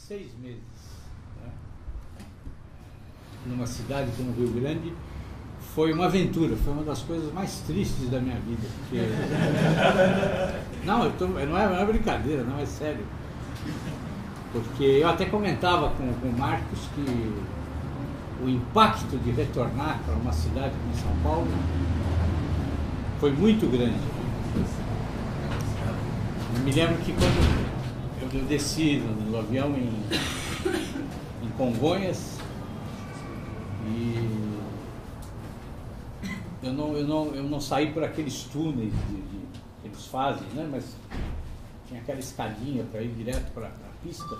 6 meses, né, numa cidade como Rio Grande. Foi uma aventura, foi uma das coisas mais tristes da minha vida. Porque... Não, não é brincadeira, não, é sério. Porque eu até comentava com o Marcos que o impacto de retornar para uma cidade como São Paulo foi muito grande. Eu me lembro que quando eu desci no avião em Congonhas, e eu não saí por aqueles túneis que eles fazem, né? Mas tinha aquela escadinha para ir direto para a pista.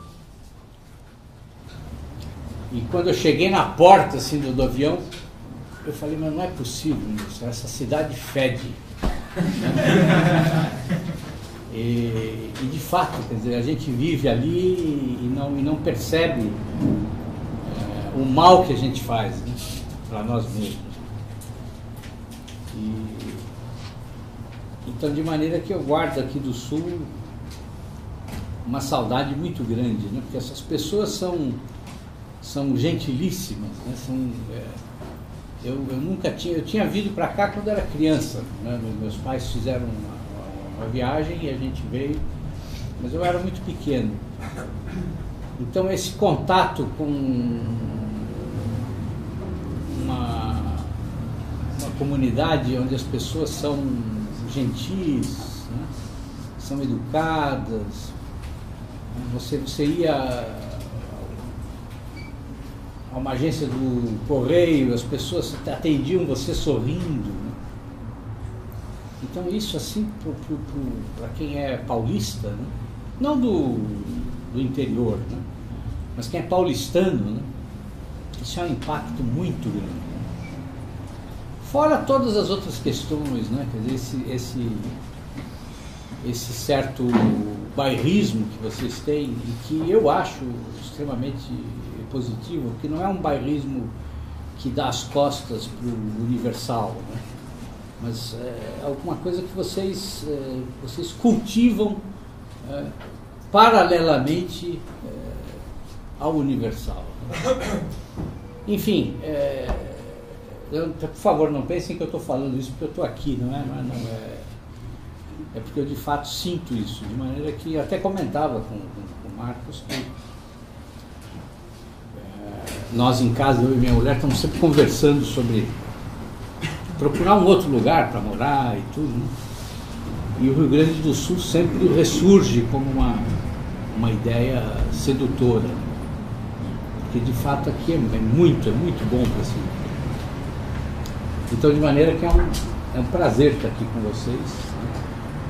E quando eu cheguei na porta assim, do avião, eu falei, mas não é possível isso, essa cidade fede. E de fato, quer dizer, a gente vive ali e não percebe o mal que a gente faz, né, para nós mesmos. Então, de maneira que eu guardo aqui do Sul uma saudade muito grande, né, porque essas pessoas são gentilíssimas, né, eu tinha vindo para cá quando era criança, né, meus pais fizeram uma viagem e a gente veio, mas eu era muito pequeno. Então esse contato com uma comunidade onde as pessoas são gentis, né, são educadas, você ia a uma agência do correio, as pessoas atendiam você sorrindo, né? Então isso assim para quem é paulista, né? Não do interior, né? Mas quem é paulistano, né? Isso é um impacto muito grande, né? Fora todas as outras questões, né? Quer dizer, esse certo bairrismo que vocês têm e que eu acho extremamente positivo, que não é um bairrismo que dá as costas para o universal, né? Mas é alguma coisa que vocês cultivam paralelamente ao universal, né? Enfim, por favor, não pensem que eu estou falando isso porque eu estou aqui, não é porque eu de fato sinto isso, de maneira que eu até comentava com o Marcos que nós em casa, eu e minha mulher, estamos sempre conversando sobre procurar um outro lugar para morar e tudo, né? E o Rio Grande do Sul sempre ressurge como uma ideia sedutora, porque de fato aqui é muito bom para si. Então, de maneira que é um prazer estar aqui com vocês, né?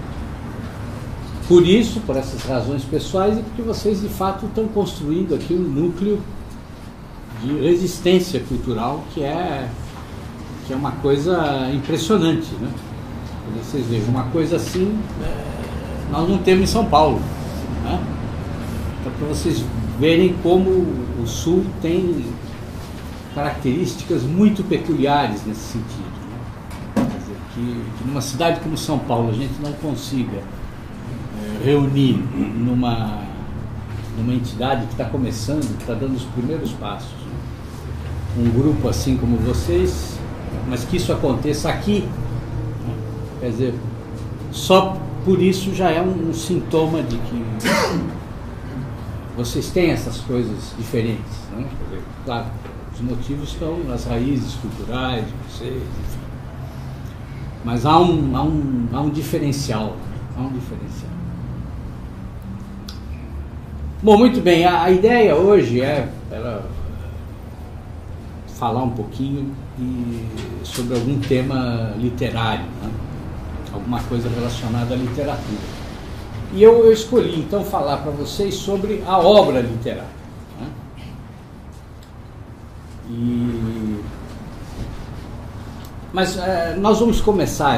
Por isso, por essas razões pessoais, e porque vocês de fato estão construindo aqui um núcleo de resistência cultural que é uma coisa impressionante, né? Vocês vejam, uma coisa assim nós não temos em São Paulo, né? Então, para vocês verem como o Sul tem características muito peculiares nesse sentido, né? Quer dizer, que numa cidade como São Paulo a gente não consiga reunir numa entidade que está começando, que está dando os primeiros passos, um grupo assim como vocês, mas que isso aconteça aqui, né? Quer dizer, só por isso já é um sintoma de que vocês têm essas coisas diferentes, né? Quer dizer, claro, os motivos estão nas raízes culturais de vocês, enfim. Mas há um diferencial, há um diferencial. Bom, muito bem, a ideia hoje é falar um pouquinho sobre algum tema literário, né? Alguma coisa relacionada à literatura. E eu escolhi então falar para vocês sobre a obra literária, né? Mas nós vamos começar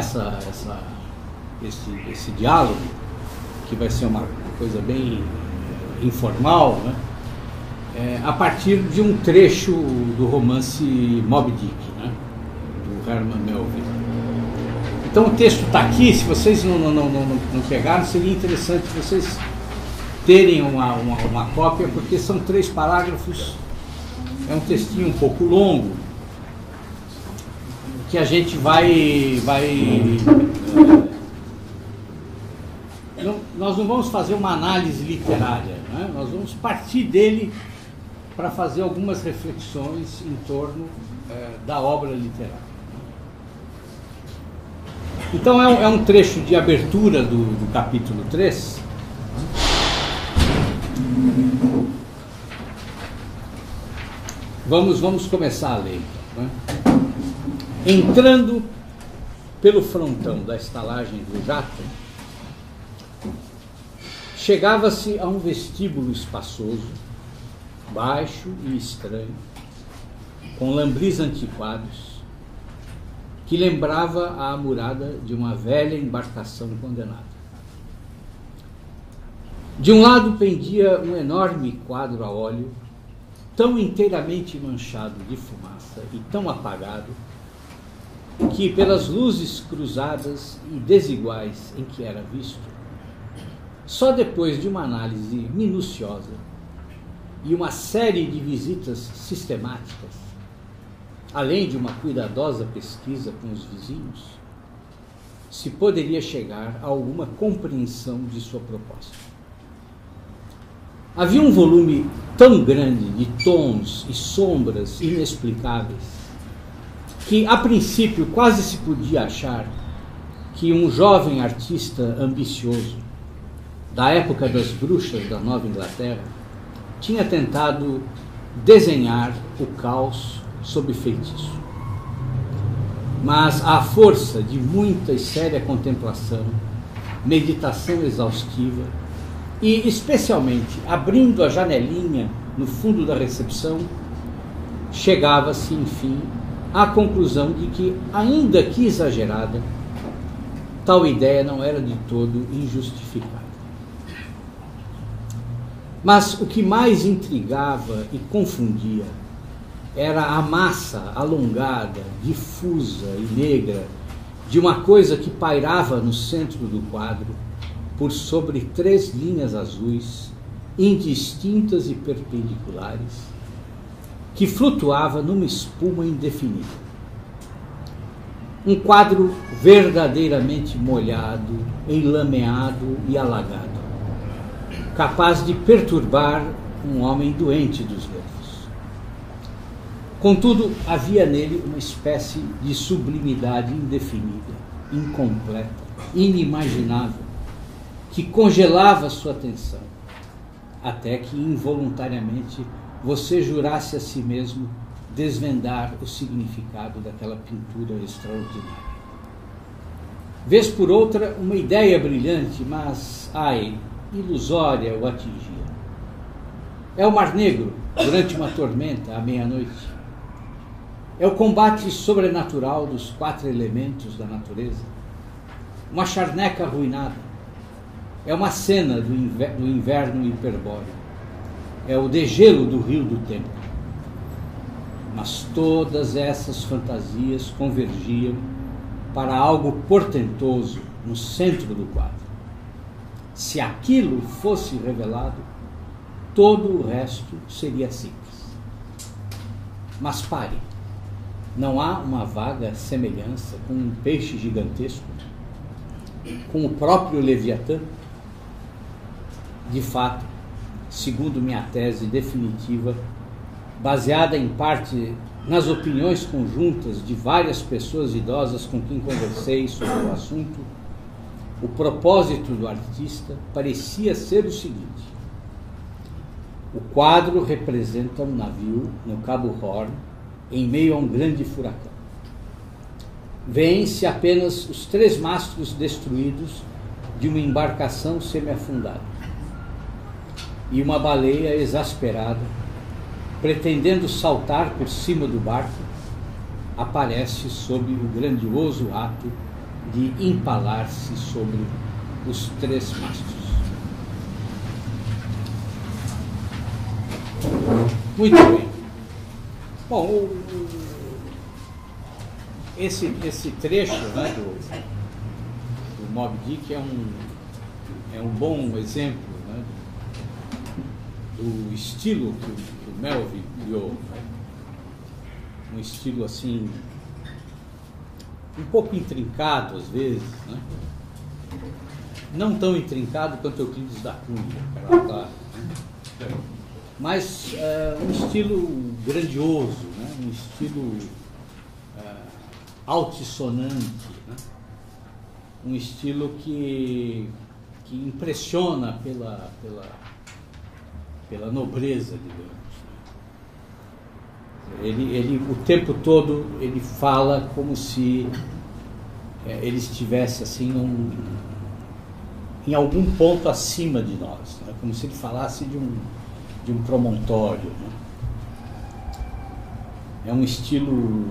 esse diálogo, que vai ser uma coisa bem informal, né? A partir de um trecho do romance Moby Dick, né? Do Herman Melville. Então o texto está aqui, se vocês não pegaram, seria interessante vocês terem uma cópia, porque são 3 parágrafos, é um textinho um pouco longo, que a gente nós não vamos fazer uma análise literária, né? Nós vamos partir dele para fazer algumas reflexões em torno da obra literária. Então é um trecho de abertura do capítulo 3. Vamos começar a ler, né? Entrando pelo frontão da estalagem do jato, chegava-se a um vestíbulo espaçoso, baixo e estranho, com lambris antiquados, que lembrava a amurada de uma velha embarcação condenada. De um lado pendia um enorme quadro a óleo, tão inteiramente manchado de fumaça e tão apagado, que pelas luzes cruzadas e desiguais em que era visto, só depois de uma análise minuciosa e uma série de visitas sistemáticas, além de uma cuidadosa pesquisa com os vizinhos, se poderia chegar a alguma compreensão de sua proposta. Havia um volume tão grande de tons e sombras inexplicáveis que, a princípio, quase se podia achar que um jovem artista ambicioso, da época das bruxas da Nova Inglaterra, tinha tentado desenhar o caos sob feitiço. Mas, à força de muita e séria contemplação, meditação exaustiva e, especialmente, abrindo a janelinha no fundo da recepção, chegava-se, enfim, à conclusão de que, ainda que exagerada, tal ideia não era de todo injustificada. Mas o que mais intrigava e confundia era a massa alongada, difusa e negra de uma coisa que pairava no centro do quadro, por sobre 3 linhas azuis, indistintas e perpendiculares, que flutuava numa espuma indefinida. Um quadro verdadeiramente molhado, enlameado e alagado, capaz de perturbar um homem doente dos nervos. Contudo, havia nele uma espécie de sublimidade indefinida, incompleta, inimaginável, que congelava sua atenção, até que involuntariamente você jurasse a si mesmo desvendar o significado daquela pintura extraordinária. Vez por outra, uma ideia brilhante, mas, ai, ilusória, o atingia. É o Mar Negro, durante uma tormenta, à meia-noite. É o combate sobrenatural dos 4 elementos da natureza. Uma charneca arruinada. É uma cena do inverno hiperbóreo. É o degelo do rio do tempo. Mas todas essas fantasias convergiam para algo portentoso no centro do quadro. Se aquilo fosse revelado, todo o resto seria simples. Mas pare, não há uma vaga semelhança com um peixe gigantesco, com o próprio Leviatã? De fato, segundo minha tese definitiva, baseada em parte nas opiniões conjuntas de várias pessoas idosas com quem conversei sobre o assunto, o propósito do artista parecia ser o seguinte: o quadro representa um navio no Cabo Horn, em meio a um grande furacão. Vêem-se apenas os 3 mastros destruídos de uma embarcação semi-afundada. E uma baleia exasperada, pretendendo saltar por cima do barco, aparece sob o grandioso ato de empalar-se sobre os 3 mastros. Muito bem. Bom, esse trecho, né, do Moby Dick é um bom exemplo, né, do estilo que o Melville criou, né? Um estilo assim, um pouco intrincado às vezes, né? Não tão intrincado quanto Euclides da Cunha, claro, né? Mas um estilo grandioso, né? Um estilo altissonante, né? Um estilo que impressiona pela nobreza, digamos. Ele o tempo todo ele fala como se ele estivesse assim em algum ponto acima de nós, né? Como se ele falasse de um promontório, né? É um estilo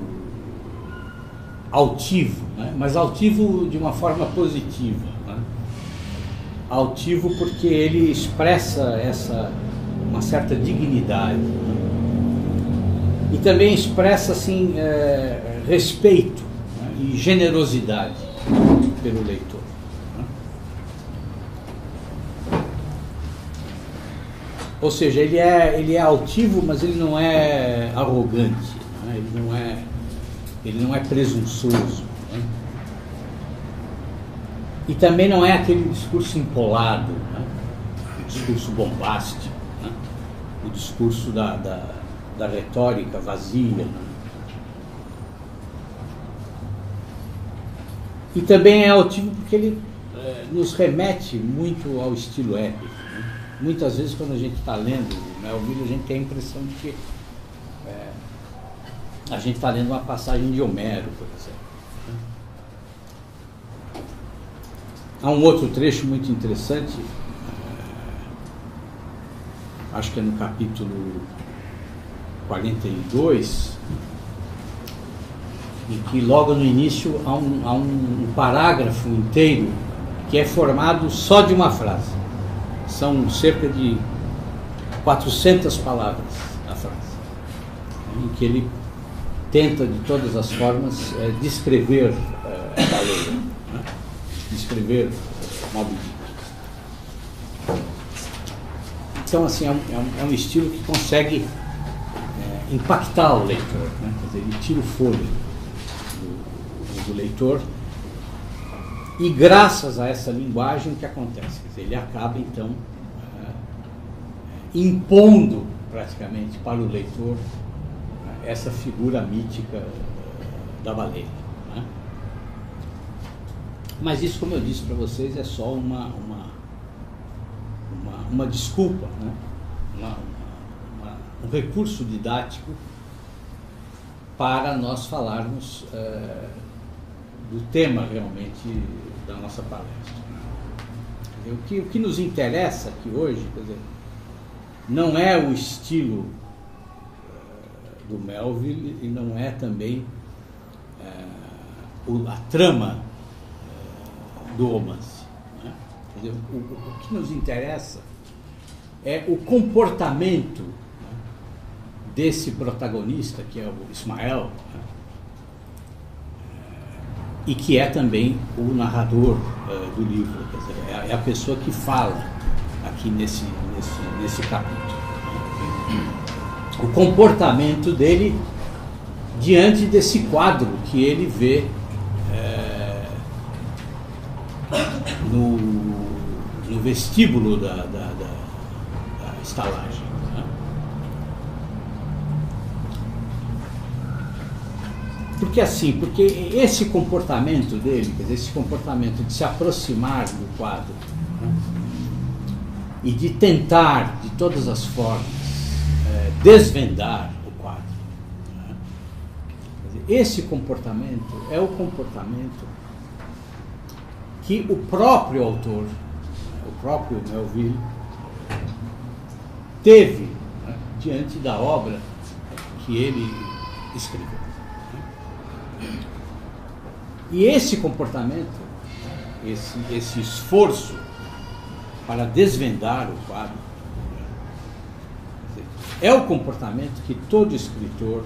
altivo, né? Mas altivo de uma forma positiva, né? Altivo porque ele expressa uma certa dignidade, né? E também expressa assim respeito, né? E generosidade pelo leitor, né? Ou seja, ele é altivo, mas ele não é arrogante, né? Ele não é presunçoso, né? E também não é aquele discurso empolado, né? O discurso bombástico, né? O discurso da retórica vazia, né? E também é altivo porque ele nos remete muito ao estilo épico, né? Muitas vezes quando a gente está lendo o Melville, a gente tem a impressão de que a gente está lendo uma passagem de Homero, por exemplo. Há um outro trecho muito interessante, acho que é no capítulo 42, em que logo no início há um parágrafo inteiro que é formado só de uma frase. São cerca de 400 palavras a frase, em que ele tenta de todas as formas descrever a baleia, né? Descrever Moby Dick. Então, assim, é um estilo que consegue impactar o leitor, né? Quer dizer, ele tira o fôlego do leitor, e graças a essa linguagem, o que acontece? Quer dizer, ele acaba, então, impondo praticamente para o leitor essa figura mítica da baleia, né? Mas isso, como eu disse para vocês, é só uma desculpa, né? Um recurso didático para nós falarmos do tema realmente da nossa palestra. O que nos interessa aqui hoje, quer dizer, não é o estilo do Melville e não é também a trama do romance, né? Quer dizer, o que nos interessa é o comportamento, né, desse protagonista, que é o Ismael, né, e que é também o narrador do livro, quer dizer, é a pessoa que fala aqui nesse capítulo. O comportamento dele diante desse quadro que ele vê no vestíbulo da estalagem, né? Porque esse comportamento dele, quer dizer, esse comportamento de se aproximar do quadro, né, e de tentar de todas as formas desvendar o quadro, né? Quer dizer, esse comportamento é o comportamento que o próprio autor, o próprio Melville, teve, né, diante da obra que ele escreveu, né? E esse comportamento, esse esforço para desvendar o quadro, é o comportamento que todo escritor,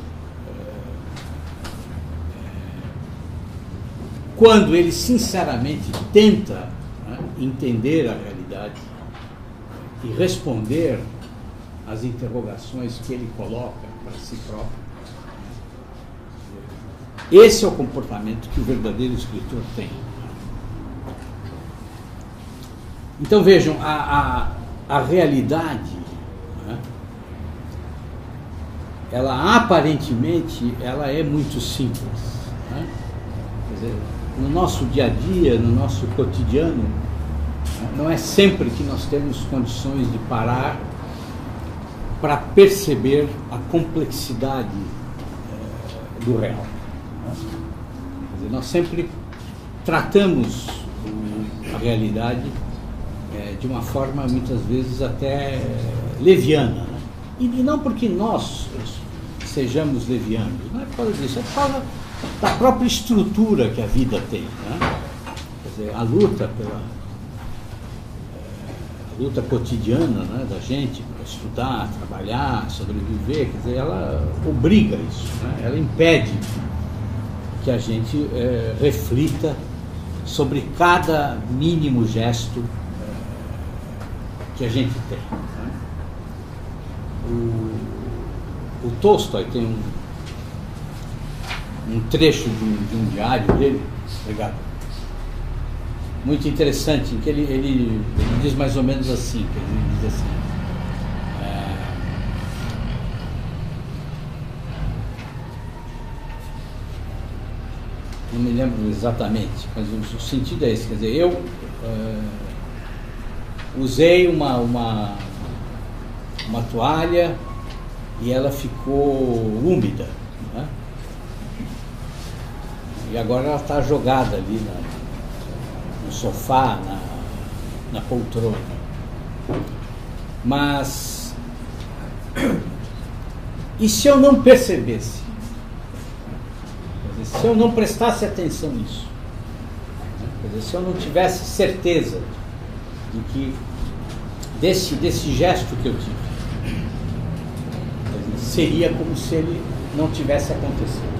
quando ele sinceramente tenta, né, entender a realidade e responder as interrogações que ele coloca para si próprio. Esse é o comportamento que o verdadeiro escritor tem. Então vejam, a realidade, né, ela aparentemente ela é muito simples, né? Quer dizer, no nosso dia a dia, no nosso cotidiano, não é sempre que nós temos condições de parar para perceber a complexidade do real. Quer dizer, nós sempre tratamos a realidade de uma forma muitas vezes até leviana, né? E não porque nós sejamos levianos, não é por causa disso, é por causa da própria estrutura que a vida tem, né? Quer dizer, a luta cotidiana, né, da gente para estudar, trabalhar, sobreviver, quer dizer, ela obriga isso, né? Ela impede que a gente reflita sobre cada mínimo gesto que a gente tem, né? O Tolstói tem um trecho de um diário dele, obrigado, muito interessante, em que ele diz mais ou menos assim, que ele diz assim, não me lembro exatamente, mas o sentido é esse, quer dizer, eu usei uma toalha e ela ficou úmida, né? E agora ela está jogada ali no sofá, na poltrona. Mas e se eu não percebesse? Quer dizer, se eu não prestasse atenção nisso? Quer dizer, se eu não tivesse certeza de que desse gesto que eu tive, seria como se ele não tivesse acontecido.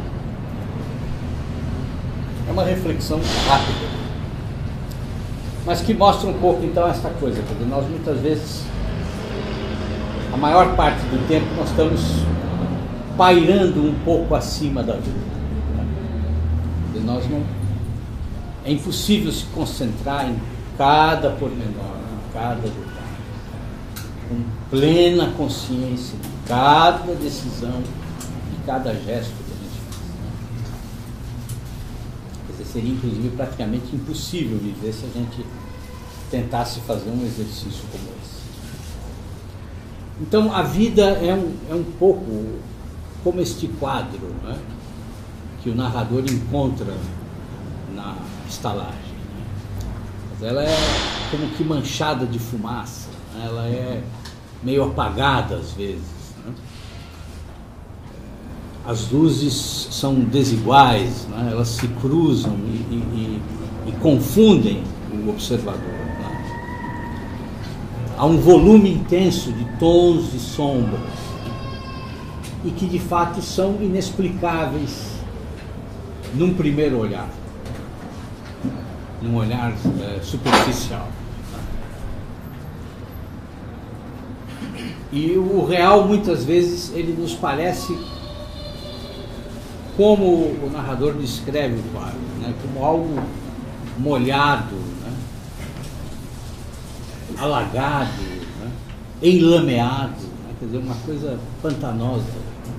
É uma reflexão rápida, mas que mostra um pouco então essa coisa. Quer dizer, nós muitas vezes, a maior parte do tempo, nós estamos pairando um pouco acima da vida. Quer dizer, é impossível se concentrar em cada pormenor, em cada detalhe, com plena consciência de cada decisão, de cada gesto que a gente faz. Quer dizer, seria inclusive praticamente impossível viver se a gente tentasse fazer um exercício como esse. Então a vida é um pouco como este quadro, né, que o narrador encontra na estalagem, né? Ela é como que manchada de fumaça, né? Ela é meio apagada às vezes, né? As luzes são desiguais, né? Elas se cruzam e confundem o observador, né? Há um volume intenso de tons e sombras e que de fato são inexplicáveis num primeiro olhar, num olhar superficial. E o real, muitas vezes, ele nos parece, como o narrador descreve o quadro, né, como algo molhado, né, alagado, né, enlameado, né, quer dizer, uma coisa pantanosa.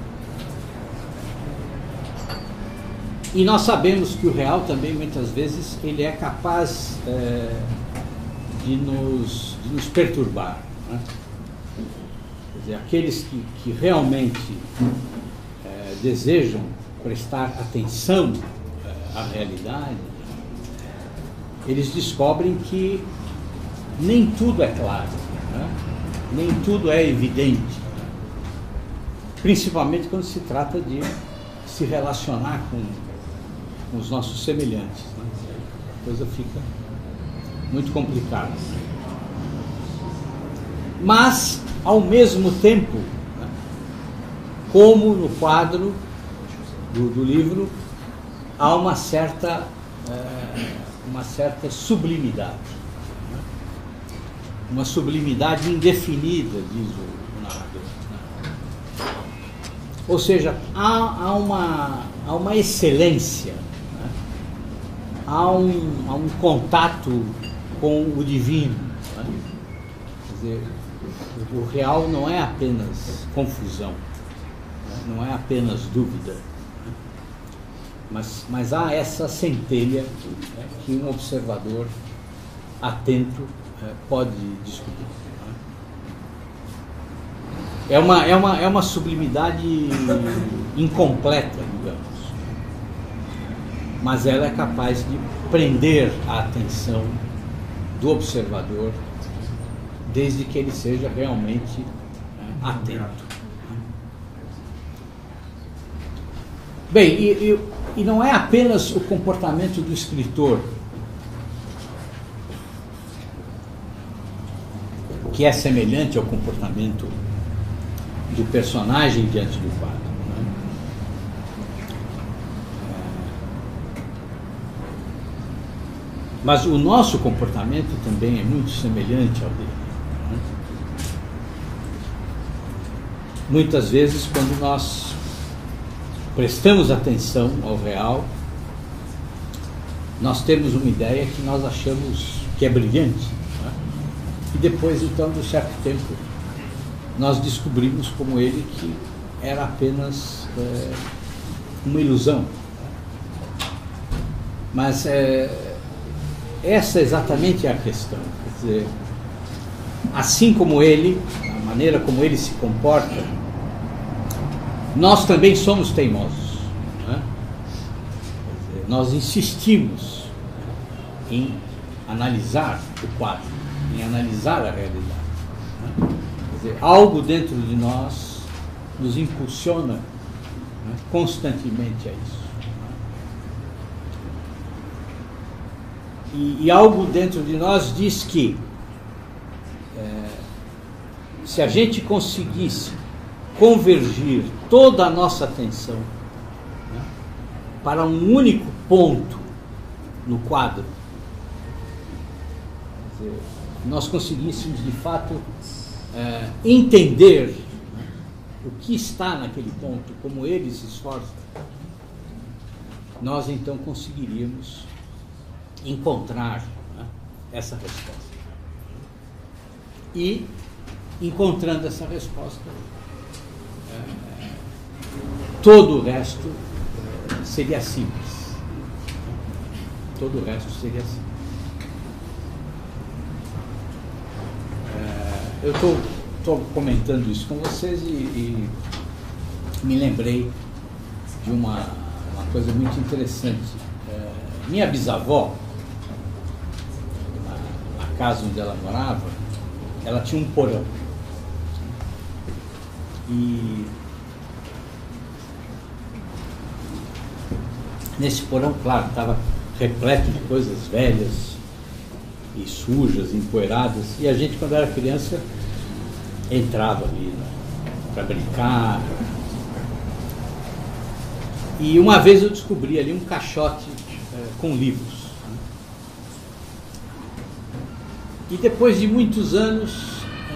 E nós sabemos que o real também, muitas vezes, ele é capaz de nos perturbar, né? Quer dizer, aqueles que realmente desejam prestar atenção à realidade, eles descobrem que nem tudo é claro, né? Nem tudo é evidente, principalmente quando se trata de se relacionar com os nossos semelhantes, né? A coisa fica muito complicada. Mas, ao mesmo tempo, né, como no quadro do livro, há uma certa sublimidade, né? Uma sublimidade indefinida, diz o narrador. Né? Ou seja, há uma excelência, né? há um contato com o divino. Né? Quer dizer, o real não é apenas confusão, né? Não é apenas dúvida, né? Mas há essa centelha, né, que um observador atento pode descobrir. Né? É uma sublimidade incompleta, digamos, mas ela é capaz de prender a atenção do observador, desde que ele seja realmente atento. Bem, e não é apenas o comportamento do escritor que é semelhante ao comportamento do personagem diante do quadro. Né? Mas o nosso comportamento também é muito semelhante ao dele. Né? Muitas vezes, quando nós prestamos atenção ao real, nós temos uma ideia que nós achamos que é brilhante, né? E depois, então, de um certo tempo, nós descobrimos como ele que era apenas uma ilusão. Mas essa exatamente é a questão. Quer dizer, assim como ele, a maneira como ele se comporta, nós também somos teimosos. Né? Quer dizer, nós insistimos em analisar o quadro, em analisar a realidade. Né? Quer dizer, algo dentro de nós nos impulsiona, né, constantemente a isso. E algo dentro de nós diz que se a gente conseguisse convergir toda a nossa atenção, né, para um único ponto no quadro, quer dizer, nós conseguíssemos de fato entender, né, o que está naquele ponto, como ele se esforça, nós então conseguiríamos encontrar, né, essa resposta. E, encontrando essa resposta, todo o resto seria simples. Todo o resto seria simples. Eu estou comentando isso com vocês e me lembrei de uma coisa muito interessante. Minha bisavó, na casa onde ela morava, ela tinha um porão. E nesse porão, claro, estava repleto de coisas velhas e sujas, empoeiradas, e a gente, quando era criança, entrava ali, né, para brincar. E uma vez eu descobri ali um caixote com livros. E depois de muitos anos,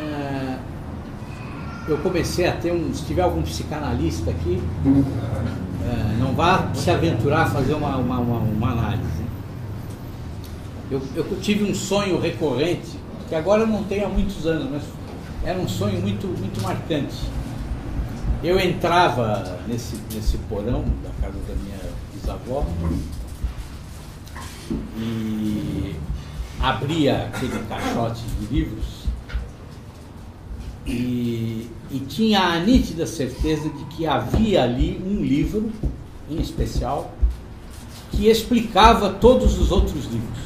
eu comecei a ter se tiver algum psicanalista aqui, não vá se aventurar a fazer uma análise. Eu tive um sonho recorrente, que agora eu não tenho há muitos anos, mas era um sonho muito, muito marcante. Eu entrava nesse porão da casa da minha bisavó e abria aquele caixote de livros e tinha a nítida certeza de que havia ali um livro em especial que explicava todos os outros livros.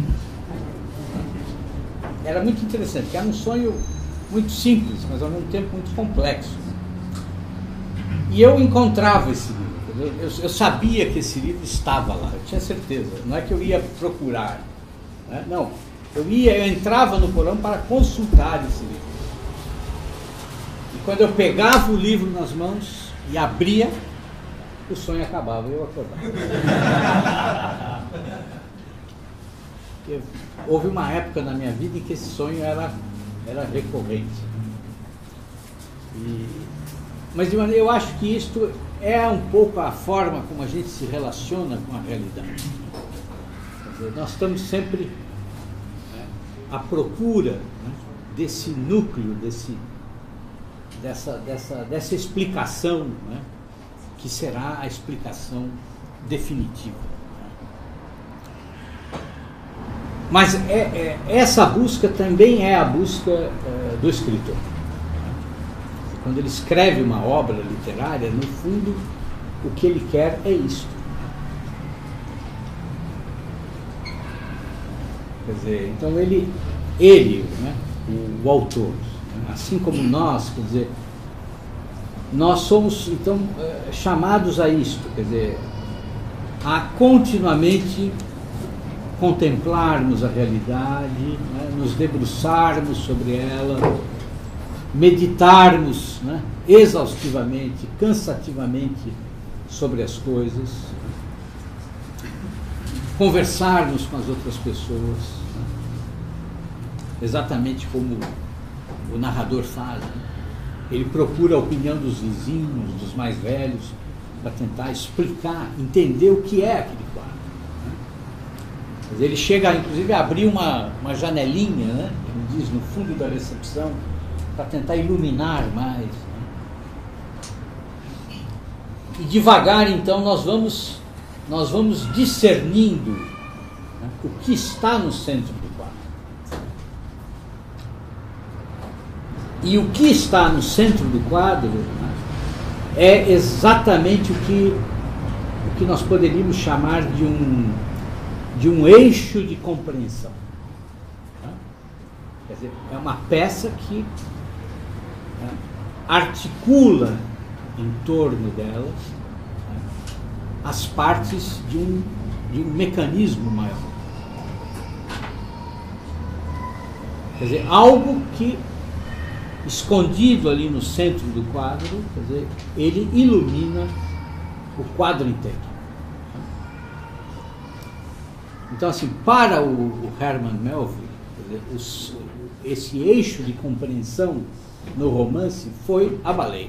Era muito interessante, porque era um sonho muito simples, mas ao mesmo tempo muito complexo. E eu encontrava esse livro, eu sabia que esse livro estava lá, eu tinha certeza. Não é que eu ia procurar, né? Não, eu entrava no porão para consultar esse livro. E quando eu pegava o livro nas mãos e abria, o sonho acabava e eu acordava. Houve uma época na minha vida em que esse sonho era recorrente. Mas de maneira, eu acho que isto é um pouco a forma como a gente se relaciona com a realidade. Quer dizer, nós estamos sempre, né, à procura, né, desse núcleo, dessa explicação, né, que será a explicação definitiva. Mas essa busca também é a busca do escritor. Quando ele escreve uma obra literária, no fundo, o que ele quer é isto. Quer dizer, então ele né, o autor, né, assim como nós, quer dizer, nós somos, então, chamados a isto, quer dizer, a continuamente contemplarmos a realidade, né, nos debruçarmos sobre ela, meditarmos, né, exaustivamente, cansativamente sobre as coisas, conversarmos com as outras pessoas, né, exatamente como o narrador faz. Né? Ele procura a opinião dos vizinhos, dos mais velhos, para tentar explicar, entender o que é aquele quadro. Né? Mas ele chega, inclusive, a abrir uma janelinha, né, como diz, no fundo da recepção, para tentar iluminar mais. Né? E devagar, então, nós vamos discernindo, né, o que está no centro do quadro. E o que está no centro do quadro, né, é exatamente o que nós poderíamos chamar de um eixo de compreensão. Né? Quer dizer, é uma peça que, né, articula em torno delas, né, as partes de um mecanismo maior. Quer dizer, algo que, escondido ali no centro do quadro, quer dizer, ele ilumina o quadro inteiro. Então, assim, para o Herman Melville, quer dizer, esse eixo de compreensão no romance foi a baleia.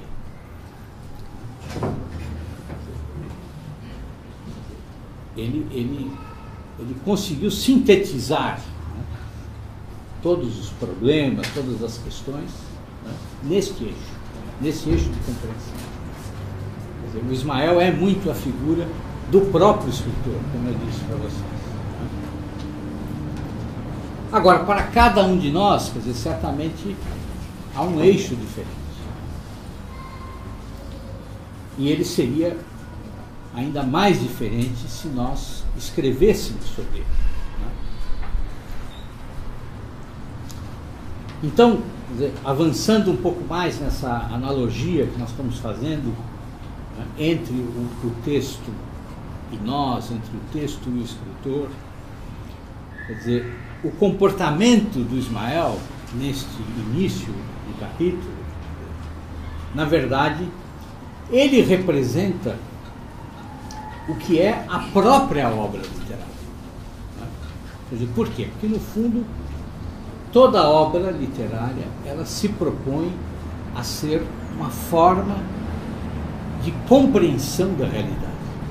Ele conseguiu sintetizar, né, todos os problemas, todas as questões, né, nesse eixo de compreensão. Quer dizer, o Ismael é muito a figura do próprio escritor, como eu disse para vocês. Né? Agora, para cada um de nós, quer dizer, certamente há um eixo diferente. E ele seria ainda mais diferente se nós escrevêssemos sobre ele. Né? Então, quer dizer, avançando um pouco mais nessa analogia que nós estamos fazendo, né, entre o texto e nós, entre o texto e o escritor, quer dizer, o comportamento do Ismael neste início do capítulo, na verdade, ele representa o que é a própria obra literária. Né? Quer dizer, por quê? Porque, no fundo, toda obra literária, ela se propõe a ser uma forma de compreensão da realidade.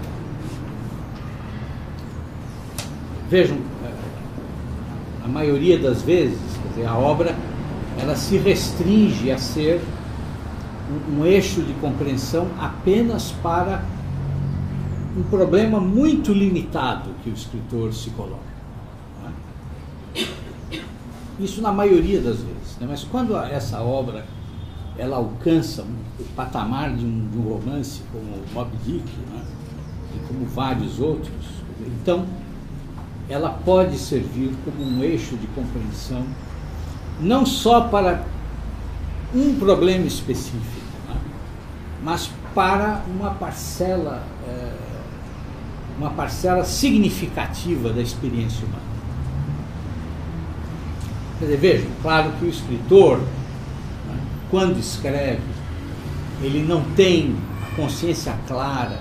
Vejam, a maioria das vezes, quer dizer, a obra, ela se restringe a ser um eixo de compreensão apenas para um problema muito limitado que o escritor se coloca. Né? Isso na maioria das vezes. Né? Mas quando essa obra ela alcança o patamar de um romance como Moby Dick, né? E como vários outros, então ela pode servir como um eixo de compreensão não só para um problema específico, né? Mas para uma parcela significativa da experiência humana. Quer dizer, vejam, claro que o escritor, né, quando escreve, ele não tem a consciência clara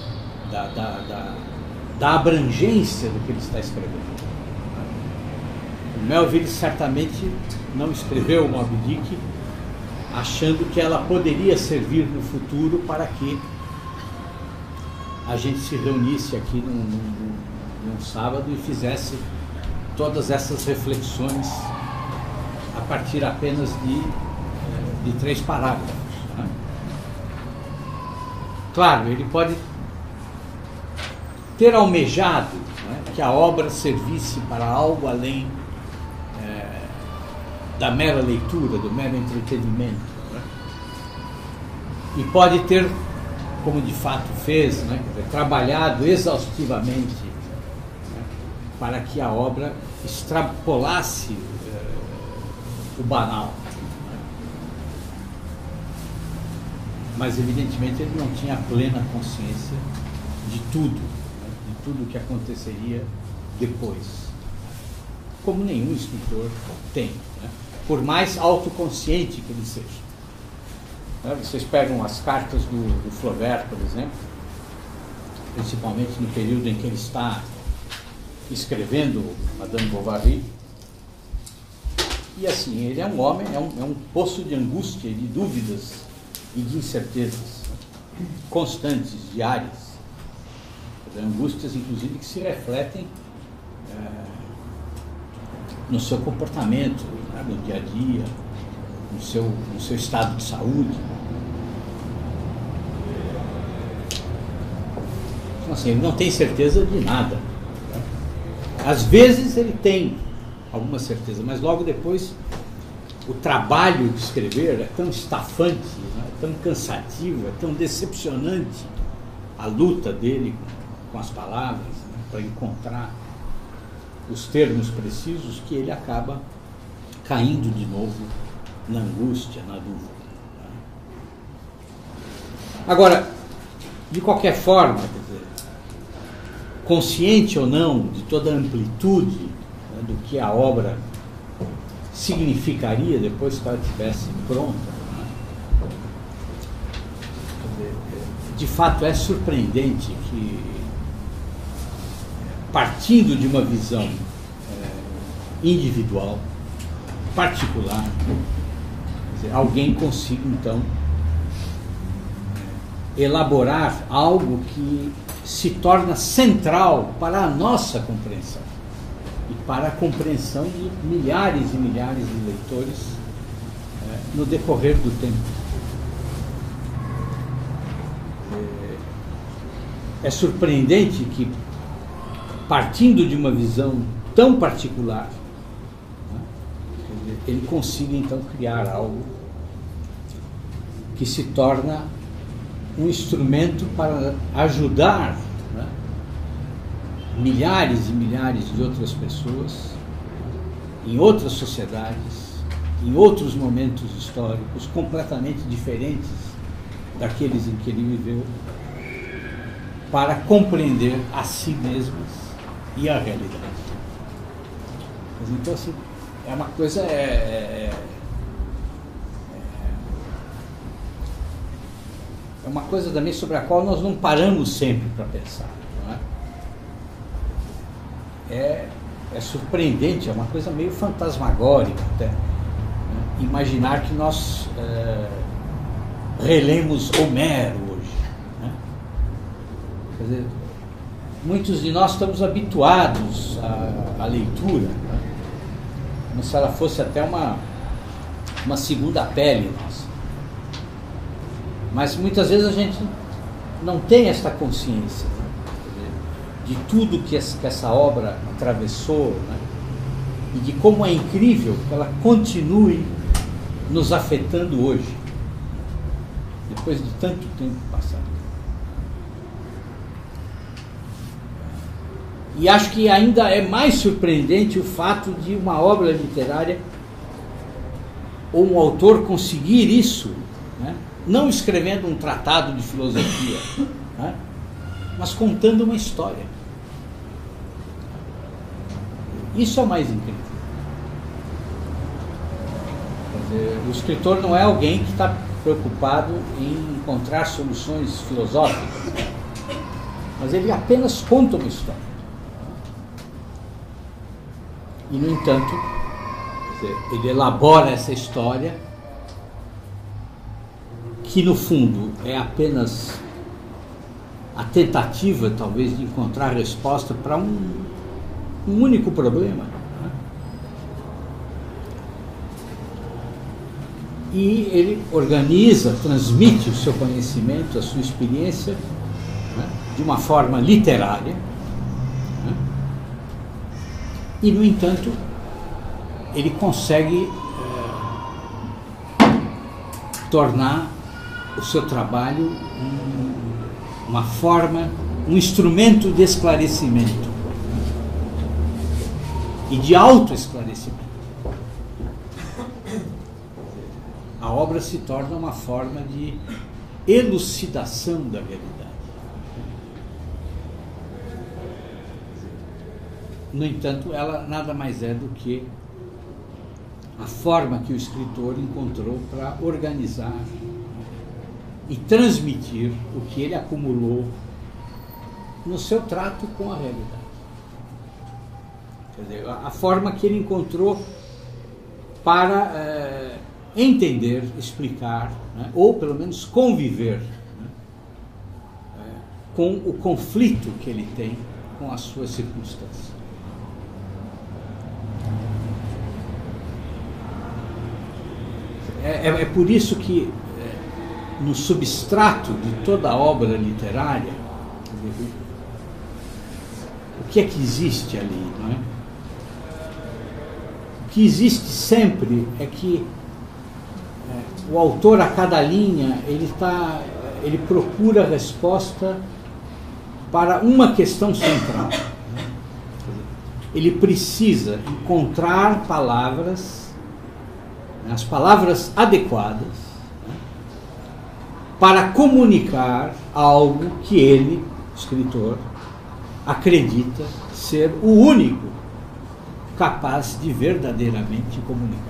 da abrangência do que ele está escrevendo. O Melville certamente não escreveu o Moby Dick achando que ela poderia servir no futuro para que a gente se reunisse aqui num sábado e fizesse todas essas reflexões a partir apenas de 3 parágrafos. Né? Claro, ele pode ter almejado, né, que a obra servisse para algo além da mera leitura, do mero entretenimento. Né? E pode ter, como de fato fez, né, trabalhado exaustivamente, né, para que a obra extrapolasse o banal. Né? Mas, evidentemente, ele não tinha plena consciência de tudo, né, de tudo que aconteceria depois, como nenhum escritor tem, né? Por mais autoconsciente que ele seja. Né? Vocês pegam as cartas do Flaubert, por exemplo, principalmente no período em que ele está escrevendo Madame Bovary, e assim, ele é um homem, é um poço de angústia, de dúvidas e de incertezas constantes, diárias, angústias inclusive que se refletem no seu comportamento, né, no dia a dia, no seu estado de saúde. Então, assim, ele não tem certeza de nada. Né? Às vezes ele tem alguma certeza, mas logo depois o trabalho de escrever é tão estafante, né, é tão cansativo, é tão decepcionante a luta dele com as palavras, né, para encontrar os termos precisos, que ele acaba caindo de novo na angústia, na dúvida. Agora, de qualquer forma, quer dizer, consciente ou não de toda a amplitude, né, do que a obra significaria depois que ela estivesse pronta, né, de fato é surpreendente que, partindo de uma visão individual, particular, quer dizer, alguém consiga então elaborar algo que se torna central para a nossa compreensão e para a compreensão de milhares e milhares de leitores no decorrer do tempo. É surpreendente que, partindo de uma visão tão particular, né, ele consiga então criar algo que se torna um instrumento para ajudar, né, milhares e milhares de outras pessoas em outras sociedades, em outros momentos históricos completamente diferentes daqueles em que ele viveu, para compreender a si mesmas e a realidade. Mas, então, assim, é uma coisa é uma coisa também sobre a qual nós não paramos sempre para pensar, não é? É surpreendente, é uma coisa meio fantasmagórica até, né? Imaginar que nós relemos Homero hoje, né? Quer dizer, muitos de nós estamos habituados à leitura, né? Como se ela fosse até uma segunda pele nossa. Mas muitas vezes a gente não tem esta consciência, né, de tudo que essa obra atravessou, né, e de como é incrível que ela continue nos afetando hoje, depois de tanto tempo passado. E acho que ainda é mais surpreendente o fato de uma obra literária ou um autor conseguir isso, né, não escrevendo um tratado de filosofia, né, mas contando uma história. Isso é o mais incrível. Quer dizer, o escritor não é alguém que está preocupado em encontrar soluções filosóficas, mas ele apenas conta uma história. E, no entanto, ele elabora essa história que no fundo é apenas a tentativa, talvez, de encontrar resposta para um único problema. Né? E ele organiza, transmite o seu conhecimento, a sua experiência, né, de uma forma literária, né? E, no entanto, ele consegue tornar o seu trabalho uma forma, um instrumento de esclarecimento e de autoesclarecimento. A obra se torna uma forma de elucidação da realidade. No entanto, ela nada mais é do que a forma que o escritor encontrou para organizar e transmitir o que ele acumulou no seu trato com a realidade. Quer dizer, a forma que ele encontrou para entender, explicar, né, ou pelo menos conviver, né, com o conflito que ele tem com as suas circunstâncias. É por isso que, no substrato de toda a obra literária, o que é que existe ali, não é? O que existe sempre é que o autor, a cada linha, ele procura a resposta para uma questão central. Ele precisa encontrar palavras, as palavras adequadas, para comunicar algo que ele, escritor, acredita ser o único capaz de verdadeiramente comunicar.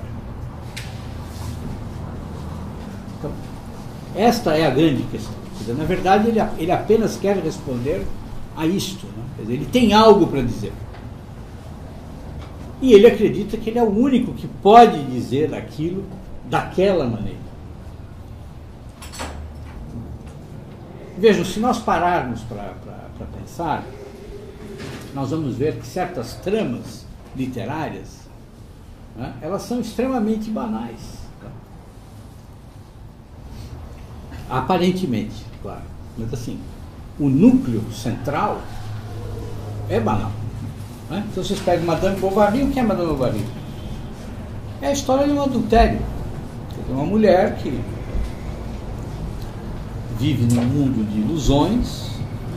Então, esta é a grande questão. Quer dizer, na verdade, ele apenas quer responder a isto, né? Quer dizer, ele tem algo para dizer. E ele acredita que ele é o único que pode dizer aquilo daquela maneira. Vejam, se nós pararmos para pensar, nós vamos ver que certas tramas literárias, né, elas são extremamente banais. Tá? Aparentemente, claro. Mas assim, o núcleo central é banal. Né? Então vocês pegam Madame Bovary, o que é Madame Bovary? É a história de um adultério. Uma mulher que vive num mundo de ilusões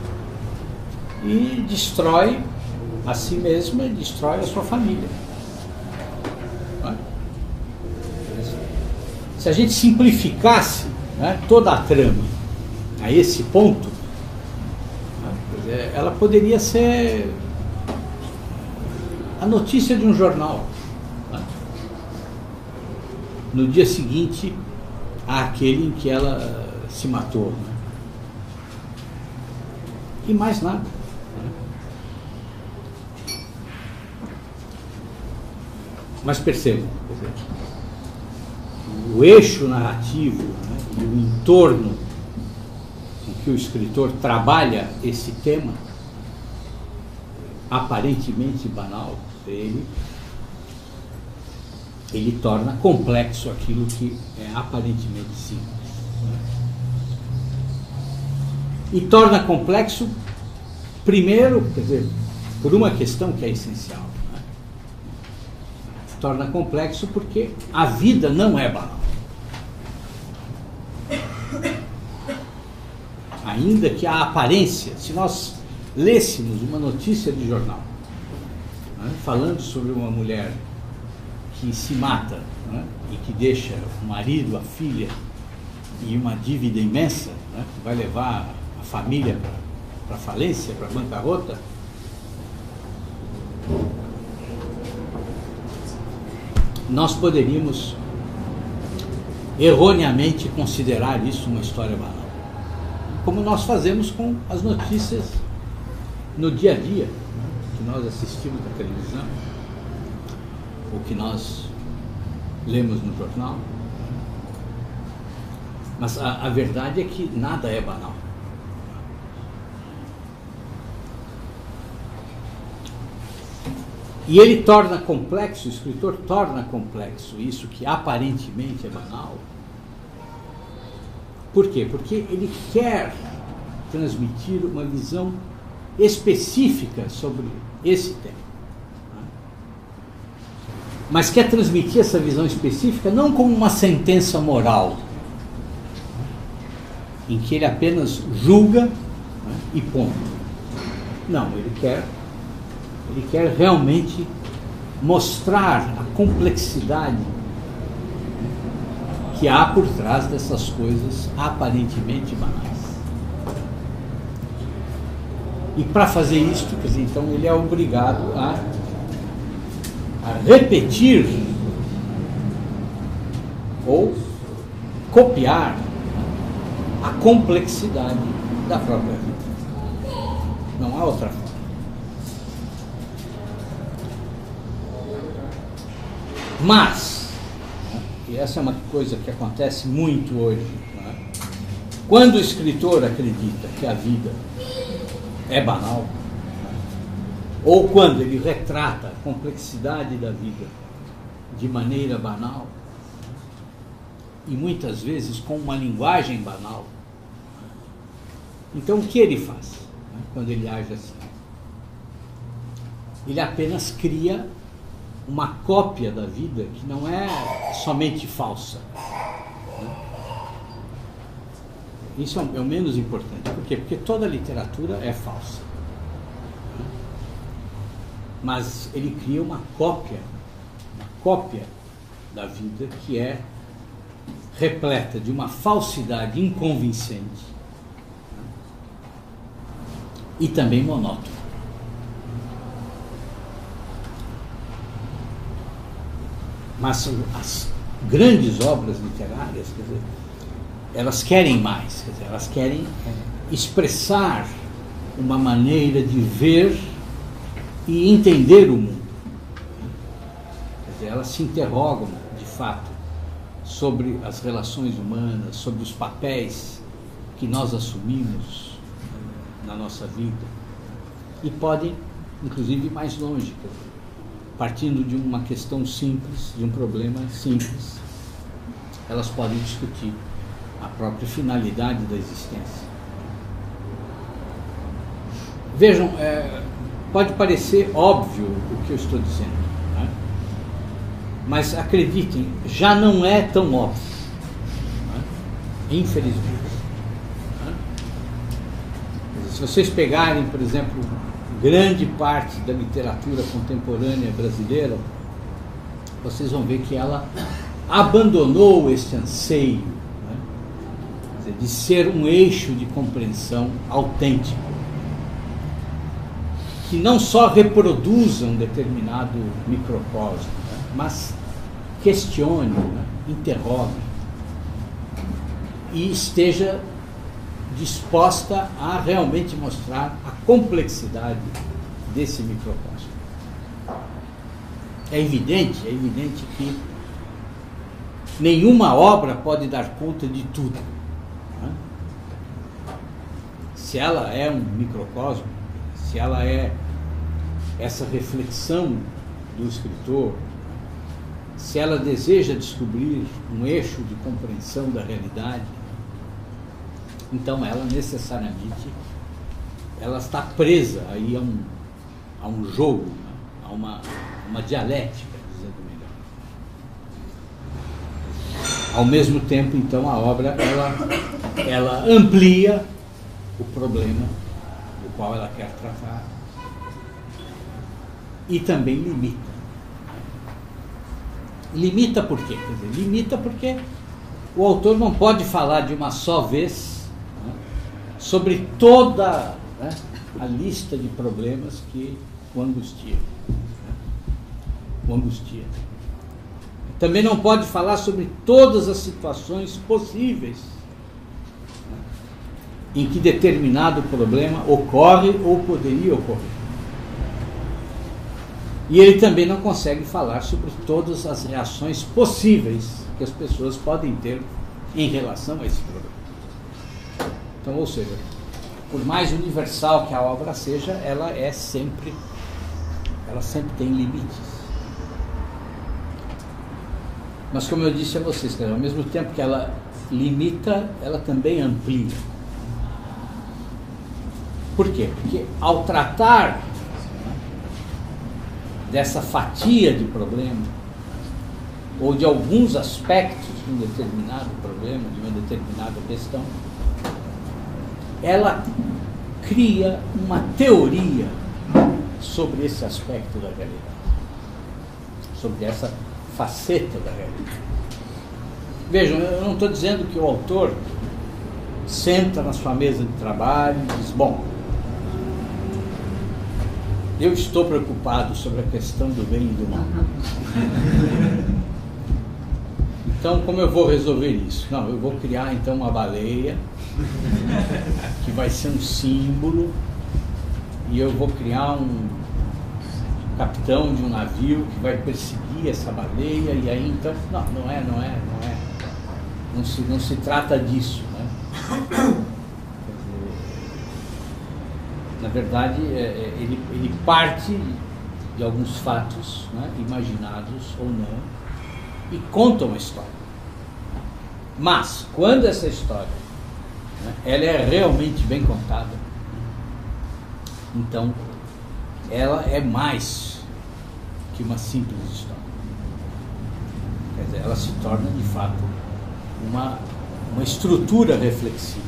e destrói a si mesma e destrói a sua família. Não é? Se a gente simplificasse, né, toda a trama a esse ponto, né, ela poderia ser a notícia de um jornal. Né? No dia seguinte àquele em que ela se matou. Né? E mais nada. Né? Mas percebam, o eixo narrativo, né, e o entorno em que o escritor trabalha esse tema, aparentemente banal, ele torna complexo aquilo que é aparentemente simples. Né? E torna complexo, primeiro, quer dizer, por uma questão que é essencial. Né? Torna complexo porque a vida não é banal. Ainda que a aparência, se nós lêssemos uma notícia de jornal, né, falando sobre uma mulher que se mata, né, e que deixa o marido, a filha e uma dívida imensa, né, que vai levar a família para a falência, para a bancarrota, nós poderíamos erroneamente considerar isso uma história banal, como nós fazemos com as notícias no dia a dia, né, que nós assistimos na televisão, ou que nós lemos no jornal. Mas a verdade é que nada é banal. E ele torna complexo, o escritor torna complexo isso que aparentemente é banal. Por quê? Porque ele quer transmitir uma visão específica sobre esse tema. Mas quer transmitir essa visão específica não como uma sentença moral, em que ele apenas julga e ponto. Não, ele quer realmente mostrar a complexidade que há por trás dessas coisas aparentemente banais. E para fazer isso, quer dizer, então ele é obrigado a repetir ou copiar a complexidade da própria vida. Não há outra forma. Mas, e essa é uma coisa que acontece muito hoje, quando o escritor acredita que a vida é banal, ou quando ele retrata a complexidade da vida de maneira banal, e muitas vezes com uma linguagem banal, então o que ele faz quando ele age assim? Ele apenas cria uma cópia da vida que não é somente falsa. Isso é o menos importante. Por quê? Porque toda literatura é falsa. Mas ele cria uma cópia da vida que é repleta de uma falsidade inconvincente e também monótona. Mas as grandes obras literárias, quer dizer, elas querem mais, quer dizer, elas querem expressar uma maneira de ver e entender o mundo. Quer dizer, elas se interrogam, de fato, sobre as relações humanas, sobre os papéis que nós assumimos na nossa vida, e podem, inclusive, ir mais longe, partindo de uma questão simples, de um problema simples, elas podem discutir a própria finalidade da existência. Vejam, pode parecer óbvio o que eu estou dizendo, né? Mas acreditem, já não é tão óbvio, né? Infelizmente. Né? Se vocês pegarem, por exemplo, grande parte da literatura contemporânea brasileira, vocês vão ver que ela abandonou esse anseio, né, quer dizer, de ser um eixo de compreensão autêntico, que não só reproduza um determinado microcosmo, né, mas questione, né, interrogue e esteja disposta a realmente mostrar a complexidade desse microcosmo. É evidente que nenhuma obra pode dar conta de tudo, né? Se ela é um microcosmo, se ela é essa reflexão do escritor, se ela deseja descobrir um eixo de compreensão da realidade, então ela necessariamente ela está presa aí a um jogo, né? A uma dialética, dizendo melhor. Ao mesmo tempo, então, a obra ela amplia o problema do qual ela quer tratar e também limita. Limita por quê? Quer dizer, limita porque o autor não pode falar de uma só vez sobre toda, né, a lista de problemas que o angustia. Também não pode falar sobre todas as situações possíveis, né, em que determinado problema ocorre ou poderia ocorrer. E ele também não consegue falar sobre todas as reações possíveis que as pessoas podem ter em relação a esse problema. Então, ou seja, por mais universal que a obra seja, ela sempre tem limites. Mas, como eu disse a vocês, ao mesmo tempo que ela limita, ela também amplia. Por quê? Porque ao tratar dessa fatia de problema, ou de alguns aspectos de um determinado problema, de uma determinada questão, ela cria uma teoria sobre esse aspecto da realidade, sobre essa faceta da realidade. Vejam, eu não estou dizendo que o autor senta na sua mesa de trabalho e diz, bom, eu estou preocupado sobre a questão do bem e do mal. Então, como eu vou resolver isso? Não, eu vou criar então uma baleia que vai ser um símbolo, e eu vou criar um capitão de um navio que vai perseguir essa baleia, e aí então... Não se trata disso, né? Na verdade, ele parte de alguns fatos, né, imaginados ou não, e conta uma história. Mas, quando essa história, né, ela é realmente bem contada, então ela é mais que uma simples história. Quer dizer, ela se torna de fato uma estrutura reflexiva.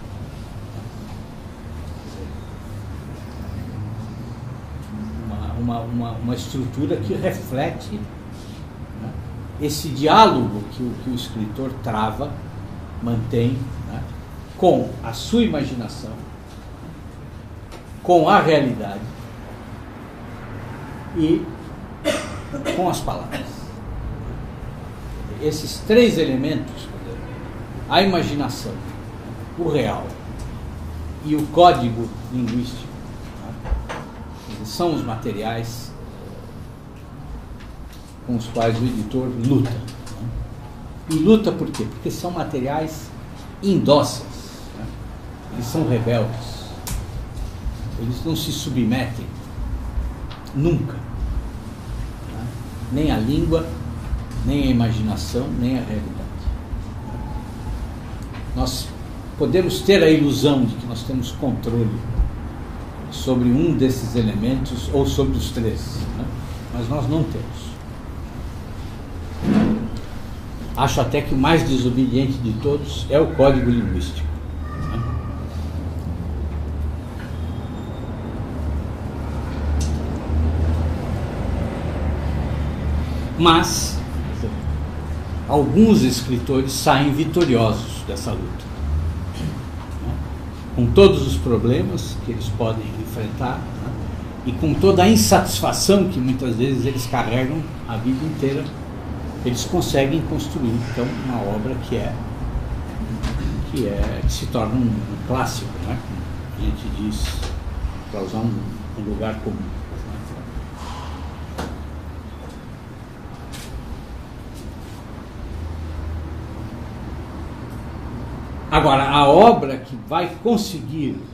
Uma estrutura que reflete, né, esse diálogo que o escritor trava, mantém, né, com a sua imaginação, com a realidade e com as palavras. Esses três elementos, a imaginação, o real e o código linguístico, são os materiais com os quais o editor luta. E luta por quê? Porque são materiais indóceis, né? Eles são rebeldes, eles não se submetem nunca, né? Nem à língua, nem à imaginação, nem à realidade. Nós podemos ter a ilusão de que nós temos controle sobre um desses elementos ou sobre os três, né? Mas nós não temos. Acho até que o mais desobediente de todos é o código linguístico, né? Mas alguns escritores saem vitoriosos dessa luta, com todos os problemas que eles podem enfrentar, né, e com toda a insatisfação que muitas vezes eles carregam a vida inteira, eles conseguem construir então uma obra que se torna um clássico, né? A gente diz, para usar um lugar comum. Agora, a obra que vai conseguir, né,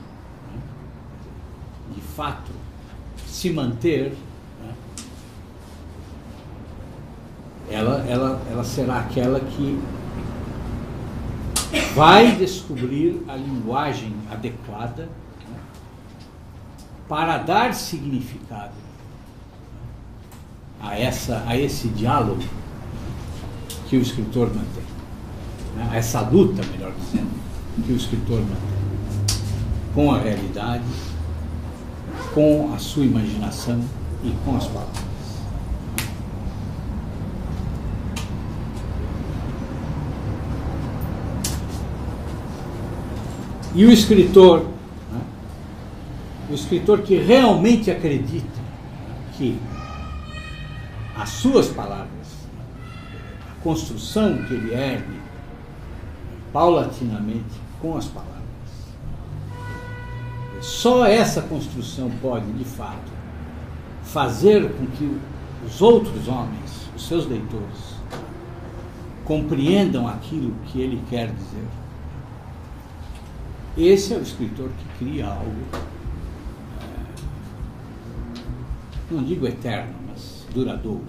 de fato, se manter, né, ela será aquela que vai descobrir a linguagem adequada, né, para dar significado a esse diálogo que o escritor mantém. A essa luta, melhor dizendo, que o escritor mantém com a realidade, com a sua imaginação e com as palavras. E o escritor, né, o escritor que realmente acredita que as suas palavras, a construção que ele ergue paulatinamente com as palavras, só essa construção pode, de fato, fazer com que os outros homens, os seus leitores, compreendam aquilo que ele quer dizer. Esse é o escritor que cria algo, não digo eterno, mas duradouro.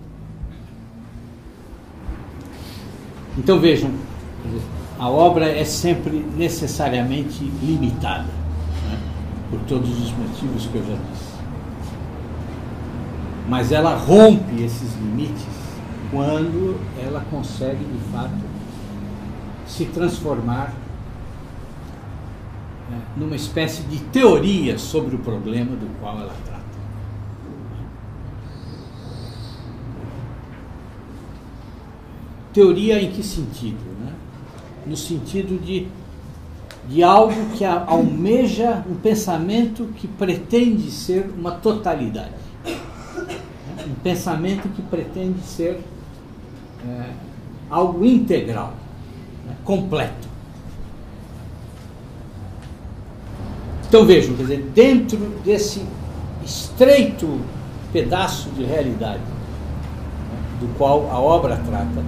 Então vejam, a obra é sempre necessariamente limitada, né, por todos os motivos que eu já disse. Mas ela rompe esses limites quando ela consegue, de fato, se transformar numa espécie de teoria sobre o problema do qual ela trata. Teoria em que sentido? Né? No sentido de algo que almeja um pensamento que pretende ser uma totalidade. Um pensamento que pretende ser algo integral, né? Completo. Então vejam, quer dizer, dentro desse estreito pedaço de realidade, né, do qual a obra trata,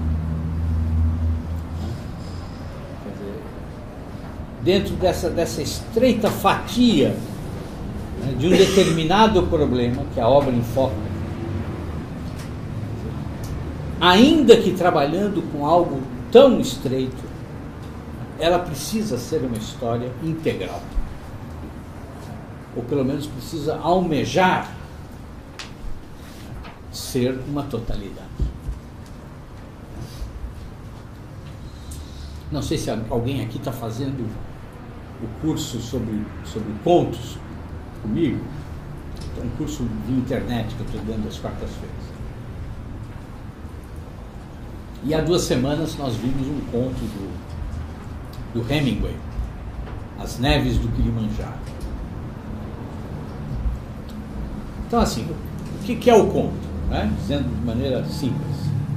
quer dizer, dentro dessa estreita fatia, né, de um determinado problema que a obra enfoca, ainda que trabalhando com algo tão estreito, ela precisa ser uma história integral. Ou pelo menos precisa almejar ser uma totalidade. Não sei se alguém aqui está fazendo o curso sobre contos comigo. É um curso de internet que eu estou dando às quartas-feiras. E há 2 semanas nós vimos um conto do Hemingway, As Neves do Kilimanjaro. Então, assim, o que é o conto? Né? Dizendo de maneira simples.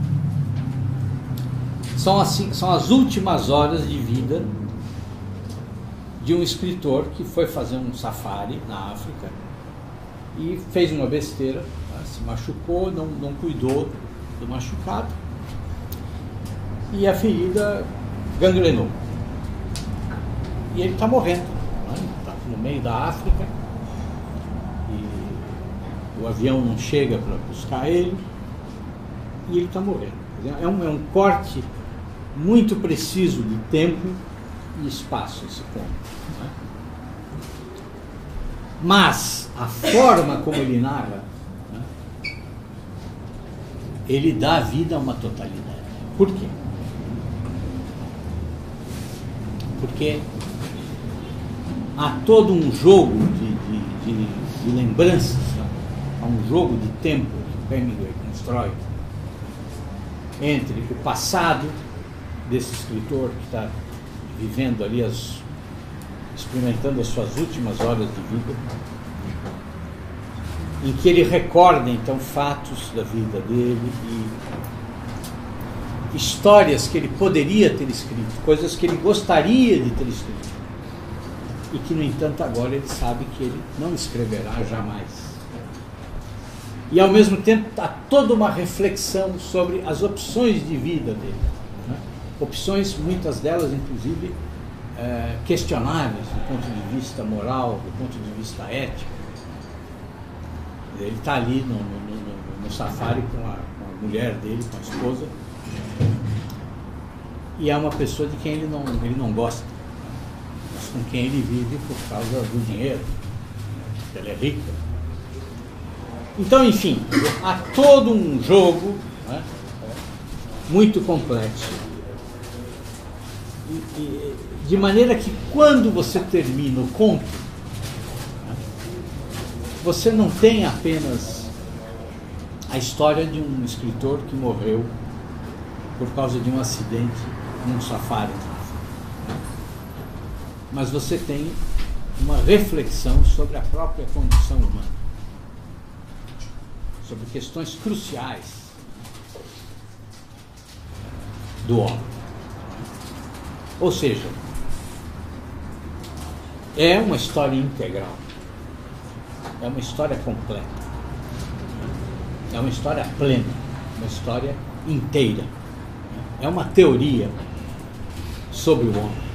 São as últimas horas de vida de um escritor que foi fazer um safari na África e fez uma besteira, né? Se machucou, não cuidou do machucado e a ferida gangrenou. E ele está morrendo, né? Está no meio da África. O avião não chega para buscar ele e ele está morrendo. É um corte muito preciso de tempo e espaço esse conto, né? Mas a forma como ele narra, né, ele dá vida a uma totalidade. Por quê? Porque há todo um jogo de lembranças, há um jogo de tempo que Hemingway constrói entre o passado desse escritor que está vivendo ali, experimentando as suas últimas horas de vida, em que ele recorda então fatos da vida dele e histórias que ele poderia ter escrito, coisas que ele gostaria de ter escrito e que, no entanto, agora ele sabe que ele não escreverá jamais. E, ao mesmo tempo, há toda uma reflexão sobre as opções de vida dele, né? Opções, muitas delas, inclusive, questionáveis do ponto de vista moral, do ponto de vista ético. Ele está ali no safari com a mulher dele, com a esposa, e é uma pessoa de quem ele não gosta, mas com quem ele vive por causa do dinheiro. Ela é rica. Então, enfim, há todo um jogo, né, muito complexo. De maneira que, quando você termina o conto, né, você não tem apenas a história de um escritor que morreu por causa de um acidente num safari, mas você tem uma reflexão sobre a própria condição humana, sobre questões cruciais do homem. Ou seja, é uma história integral, é uma história completa, é uma história plena, uma história inteira. é uma teoria sobre o homem.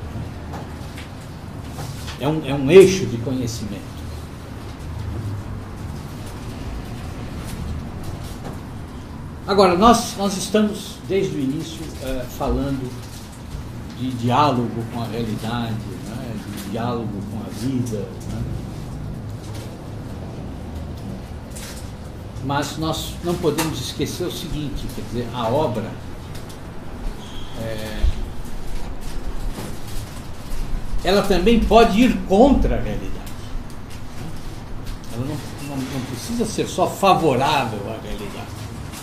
É um eixo de conhecimento. Agora, nós estamos, desde o início, falando de diálogo com a realidade, né? De diálogo com a vida. Né? Mas nós não podemos esquecer o seguinte, quer dizer, a obra ela também pode ir contra a realidade. Ela não precisa ser só favorável à realidade.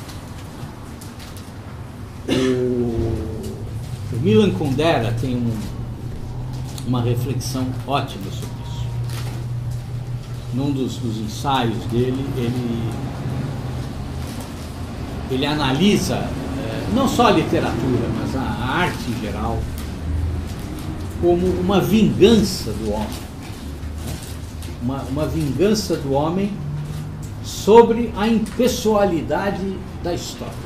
O Milan Kundera tem uma reflexão ótima sobre isso. Num dos ensaios dele, ele analisa não só a literatura, mas a arte em geral, como uma vingança do homem. Uma vingança do homem sobre a impessoalidade da história.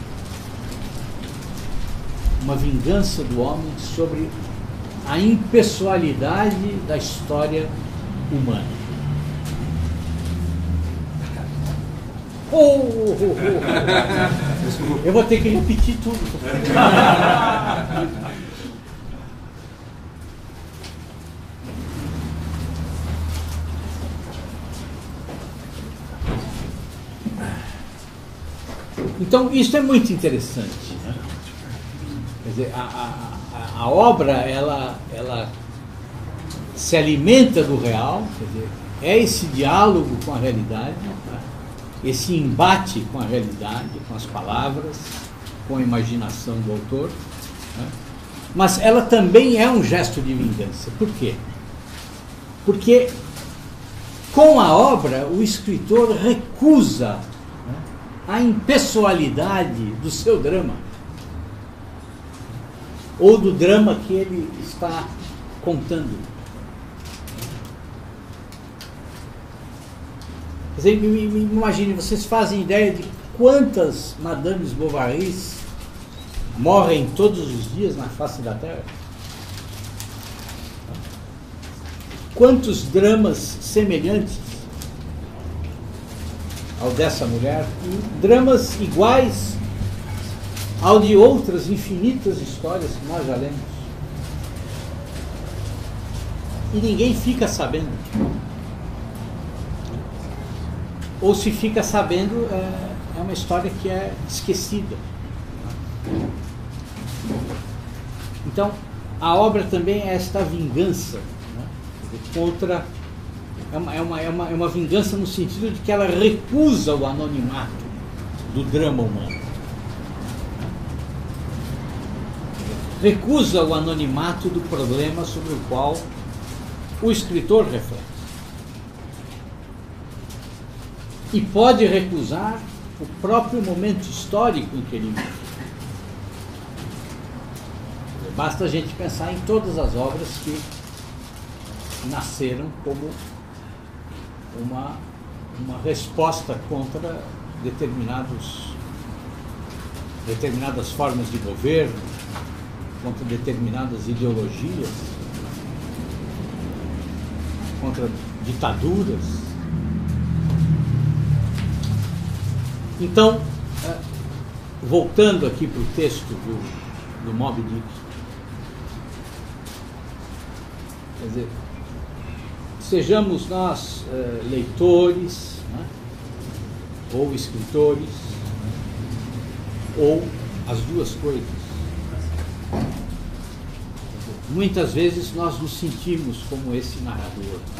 Uma vingança do homem sobre a impessoalidade da história humana. Eu vou ter que repetir tudo. Então, isso é muito interessante, né? Quer dizer, a obra, ela se alimenta do real, quer dizer, é esse diálogo com a realidade, né? Esse embate com a realidade, com as palavras, com a imaginação do autor, né? Mas ela também é um gesto de vingança. Por quê? Porque com a obra o escritor recusa, né, a impessoalidade do seu drama, ou do drama que ele está contando. Quer dizer, imagine, vocês fazem ideia de quantas Madames Bovarys morrem todos os dias na face da Terra? Quantos dramas semelhantes ao dessa mulher, e dramas iguais ao de outras infinitas histórias que nós já lemos. E ninguém fica sabendo. Ou se fica sabendo, é uma história que é esquecida. Então, a obra também é esta vingança, né, contra... É uma vingança no sentido de que ela recusa o anonimato do drama humano. Recusa o anonimato do problema sobre o qual o escritor reflete. E pode recusar o próprio momento histórico em que ele vive. Basta a gente pensar em todas as obras que nasceram como uma resposta contra determinadas formas de governo, contra determinadas ideologias, contra ditaduras. Então, voltando aqui para o texto do Moby Dick, quer dizer, sejamos nós leitores, né, ou escritores, ou as duas coisas. Muitas vezes nós nos sentimos como esse narrador, né,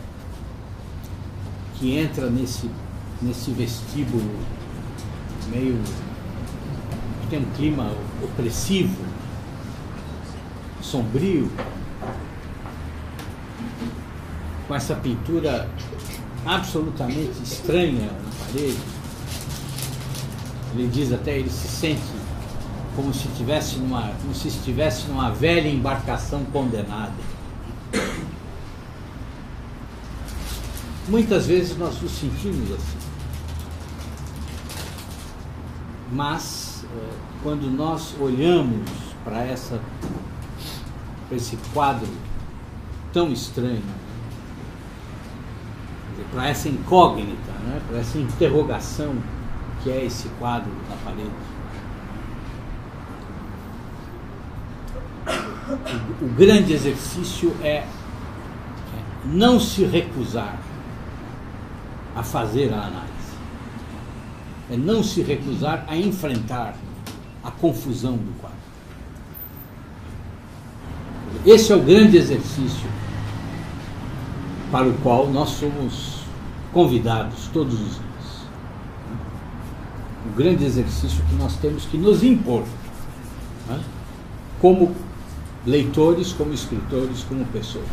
que entra nesse vestíbulo meio que tem um clima opressivo, sombrio, com essa pintura absolutamente estranha na parede. Ele diz até, ele se sente como se estivesse numa velha embarcação condenada. Muitas vezes nós nos sentimos assim. Mas quando nós olhamos para esse quadro tão estranho, para essa incógnita, né, para essa interrogação que é esse quadro na parede, o grande exercício é não se recusar a fazer a análise, é não se recusar a enfrentar a confusão do quadro. Esse é o grande exercício para o qual nós somos convidados todos os dias. O grande exercício que nós temos que nos impor, né? Como leitores, como escritores, como pessoas.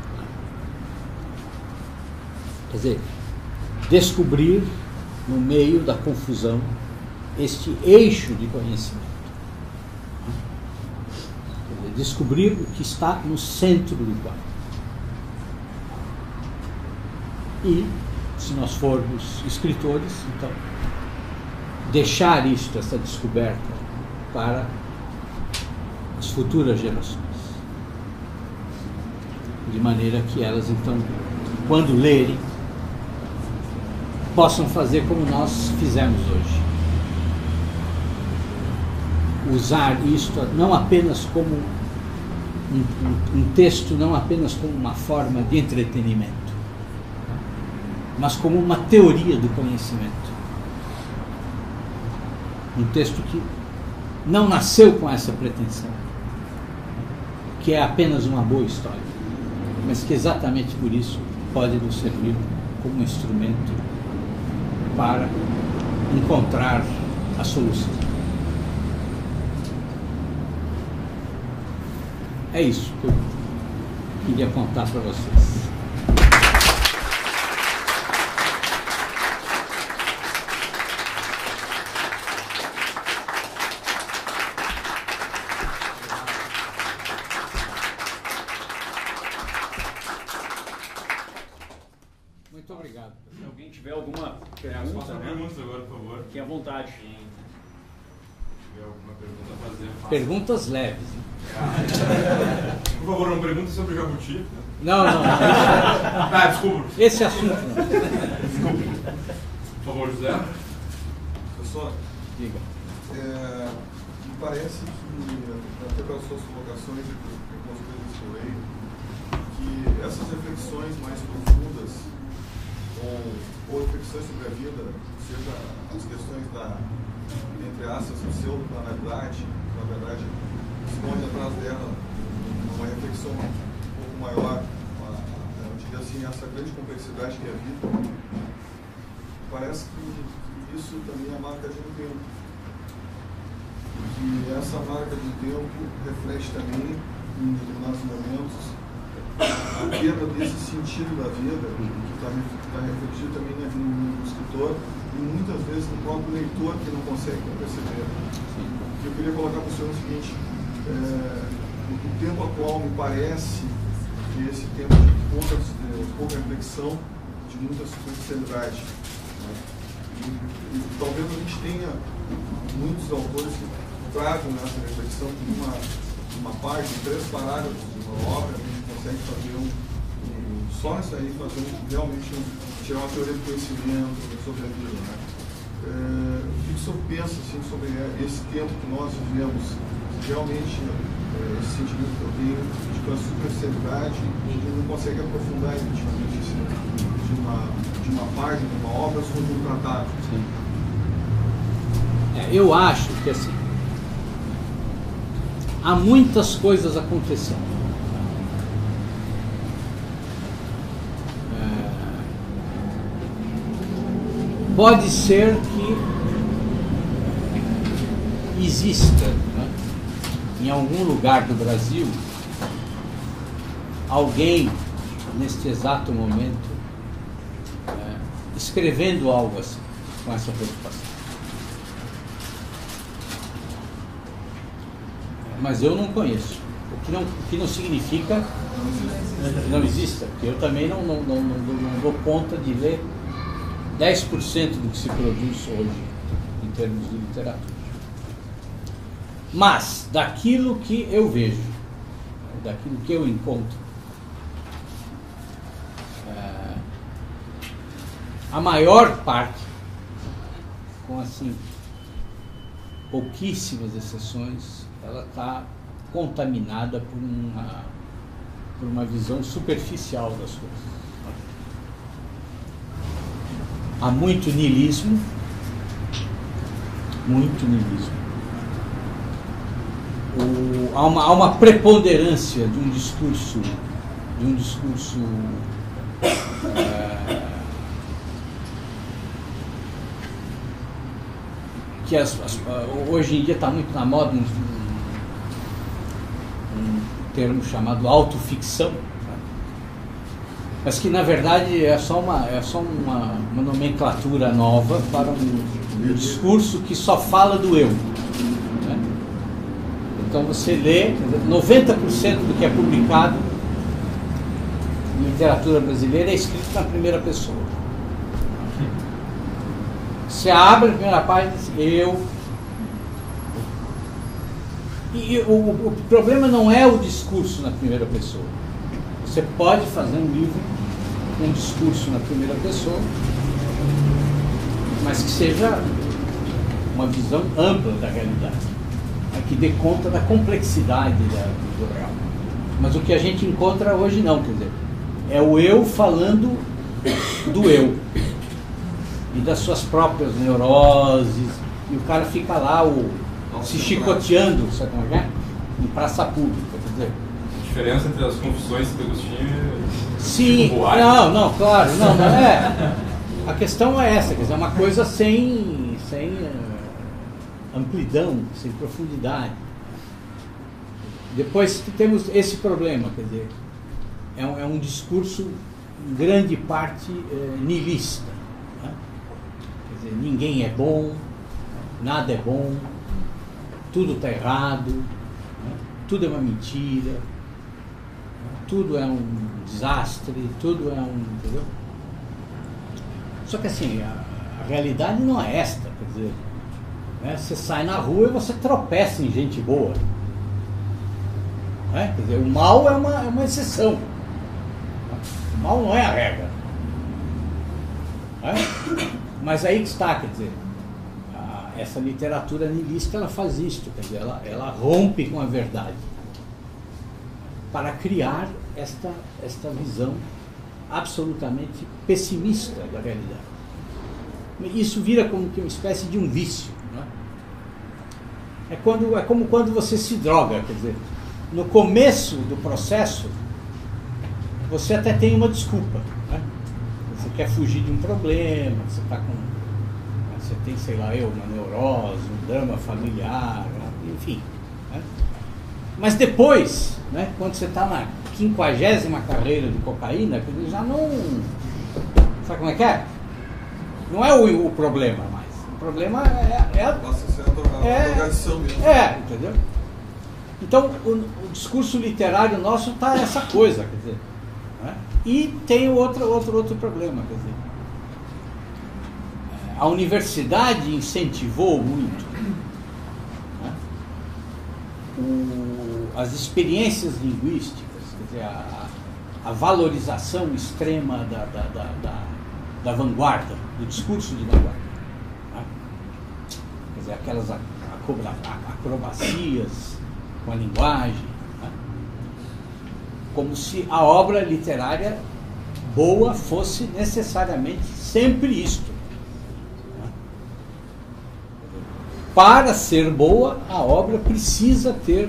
Quer dizer, descobrir no meio da confusão este eixo de conhecimento. Quer dizer, descobrir o que está no centro do quadro. E, se nós formos escritores, então, deixar isto, essa descoberta, para as futuras gerações. De maneira que elas, então, quando lerem, possam fazer como nós fizemos hoje. Usar isto não apenas como um texto, não apenas como uma forma de entretenimento, mas como uma teoria do conhecimento. Um texto que não nasceu com essa pretensão, que é apenas uma boa história, mas que exatamente por isso pode nos servir como instrumento para encontrar a solução. É isso que eu queria contar para vocês. Muito obrigado. Se alguém tiver alguma pergunta, perguntas agora, por favor. fique à vontade. Se tiver alguma pergunta a fazer, faça. Perguntas leves. Hein? Por favor, não pergunte sobre Jabuti. Não. Ah, desculpa. Esse assunto não. Desculpa. Por favor, José. Professor, Diga. Me parece que, até pelas suas colocações e com as coisas que eu leio, que essas reflexões mais profundas, ou reflexões sobre a vida, seja as questões da, entre aspas, pseudo-banalidade, que na verdade esconde atrás dela uma reflexão um pouco maior, eu diria assim, essa grande complexidade que é a vida, parece que isso também é a marca de um tempo. E essa marca de um tempo reflete também, em determinados momentos, a perda desse sentido da vida, que está refletido também na vida do escritor, e muitas vezes no próprio leitor que não consegue perceber. Eu queria colocar para o senhor o seguinte: o tempo atual me parece que esse tempo de pouca reflexão, de muita superficialidade. E talvez a gente tenha muitos autores que tragam nessa reflexão de uma página, 3 parágrafos de uma obra, a gente consegue fazer só isso aí, realmente tirar uma teoria do conhecimento sobre a vida. Né? O que o senhor pensa assim, sobre esse tempo que nós vivemos? Realmente, esse sentimento que eu tenho de que a superficialidade, a gente não consegue aprofundar efetivamente de uma página, de uma obra sobre um tratado. Sim. Eu acho que assim, há muitas coisas acontecendo. Pode ser que exista, né, em algum lugar do Brasil, alguém neste exato momento escrevendo algo assim, com essa preocupação. Mas eu não conheço, o que não significa não exista, porque eu também não dou conta de ler 10% do que se produz hoje em termos de literatura. Mas, daquilo que eu vejo, daquilo que eu encontro, a maior parte, com assim, pouquíssimas exceções, ela está contaminada por uma visão superficial das coisas. Há muito niilismo, há uma preponderância de um discurso que hoje em dia está muito na moda um termo chamado autoficção, mas que na verdade é só uma nomenclatura nova para um discurso que só fala do eu, né? Então você lê 90% do que é publicado em literatura brasileira é escrito na primeira pessoa. Você abre a primeira página e diz eu. E o problema não é o discurso na primeira pessoa. Você pode fazer um livro com um discurso na primeira pessoa, mas que seja uma visão ampla da realidade, que dê conta da complexidade do real. Mas o que a gente encontra hoje não, quer dizer, é o eu falando do eu e das suas próprias neuroses, e o cara fica lá se chicoteando, sabe como é? Em praça pública, quer dizer. A diferença entre as confissões de Agostinho e... Sim, tipo, não, claro, não é. A questão é essa, quer dizer, é uma coisa sem amplidão, sem profundidade. Depois temos esse problema, quer dizer, é um discurso, em grande parte, niilista. Né? Quer dizer, ninguém é bom, nada é bom, tudo está errado, né? Tudo é uma mentira, né? Tudo é um desastre, tudo é entendeu? Só que assim, a realidade não é esta, quer dizer, né? Você sai na rua e você tropeça em gente boa, né? Quer dizer, o mal é uma exceção, o mal não é a regra, né? Mas aí que está, quer dizer, essa literatura niilista, ela faz isto, quer dizer, ela rompe com a verdade para criar esta visão absolutamente pessimista da realidade. Isso vira como que uma espécie de um vício, né? É como quando você se droga, quer dizer, no começo do processo você até tem uma desculpa, né? Você quer fugir de um problema, você está você tem, sei lá, uma neurose, um drama familiar, enfim, né? Mas depois, né, quando você está na 50ª carreira de cocaína, já não... Sabe como é que é? Não é o problema mais. O problema Passa a ser a drogadição mesmo. Entendeu? Então, o discurso literário nosso está essa coisa, quer dizer, né? E tem outro problema, quer dizer, a universidade incentivou muito, né, as experiências linguísticas, quer dizer, a valorização extrema da vanguarda, do discurso de vanguarda, né? Quer dizer, aquelas acrobacias com a linguagem, né? Como se a obra literária boa fosse necessariamente sempre isto. Para ser boa, a obra precisa ter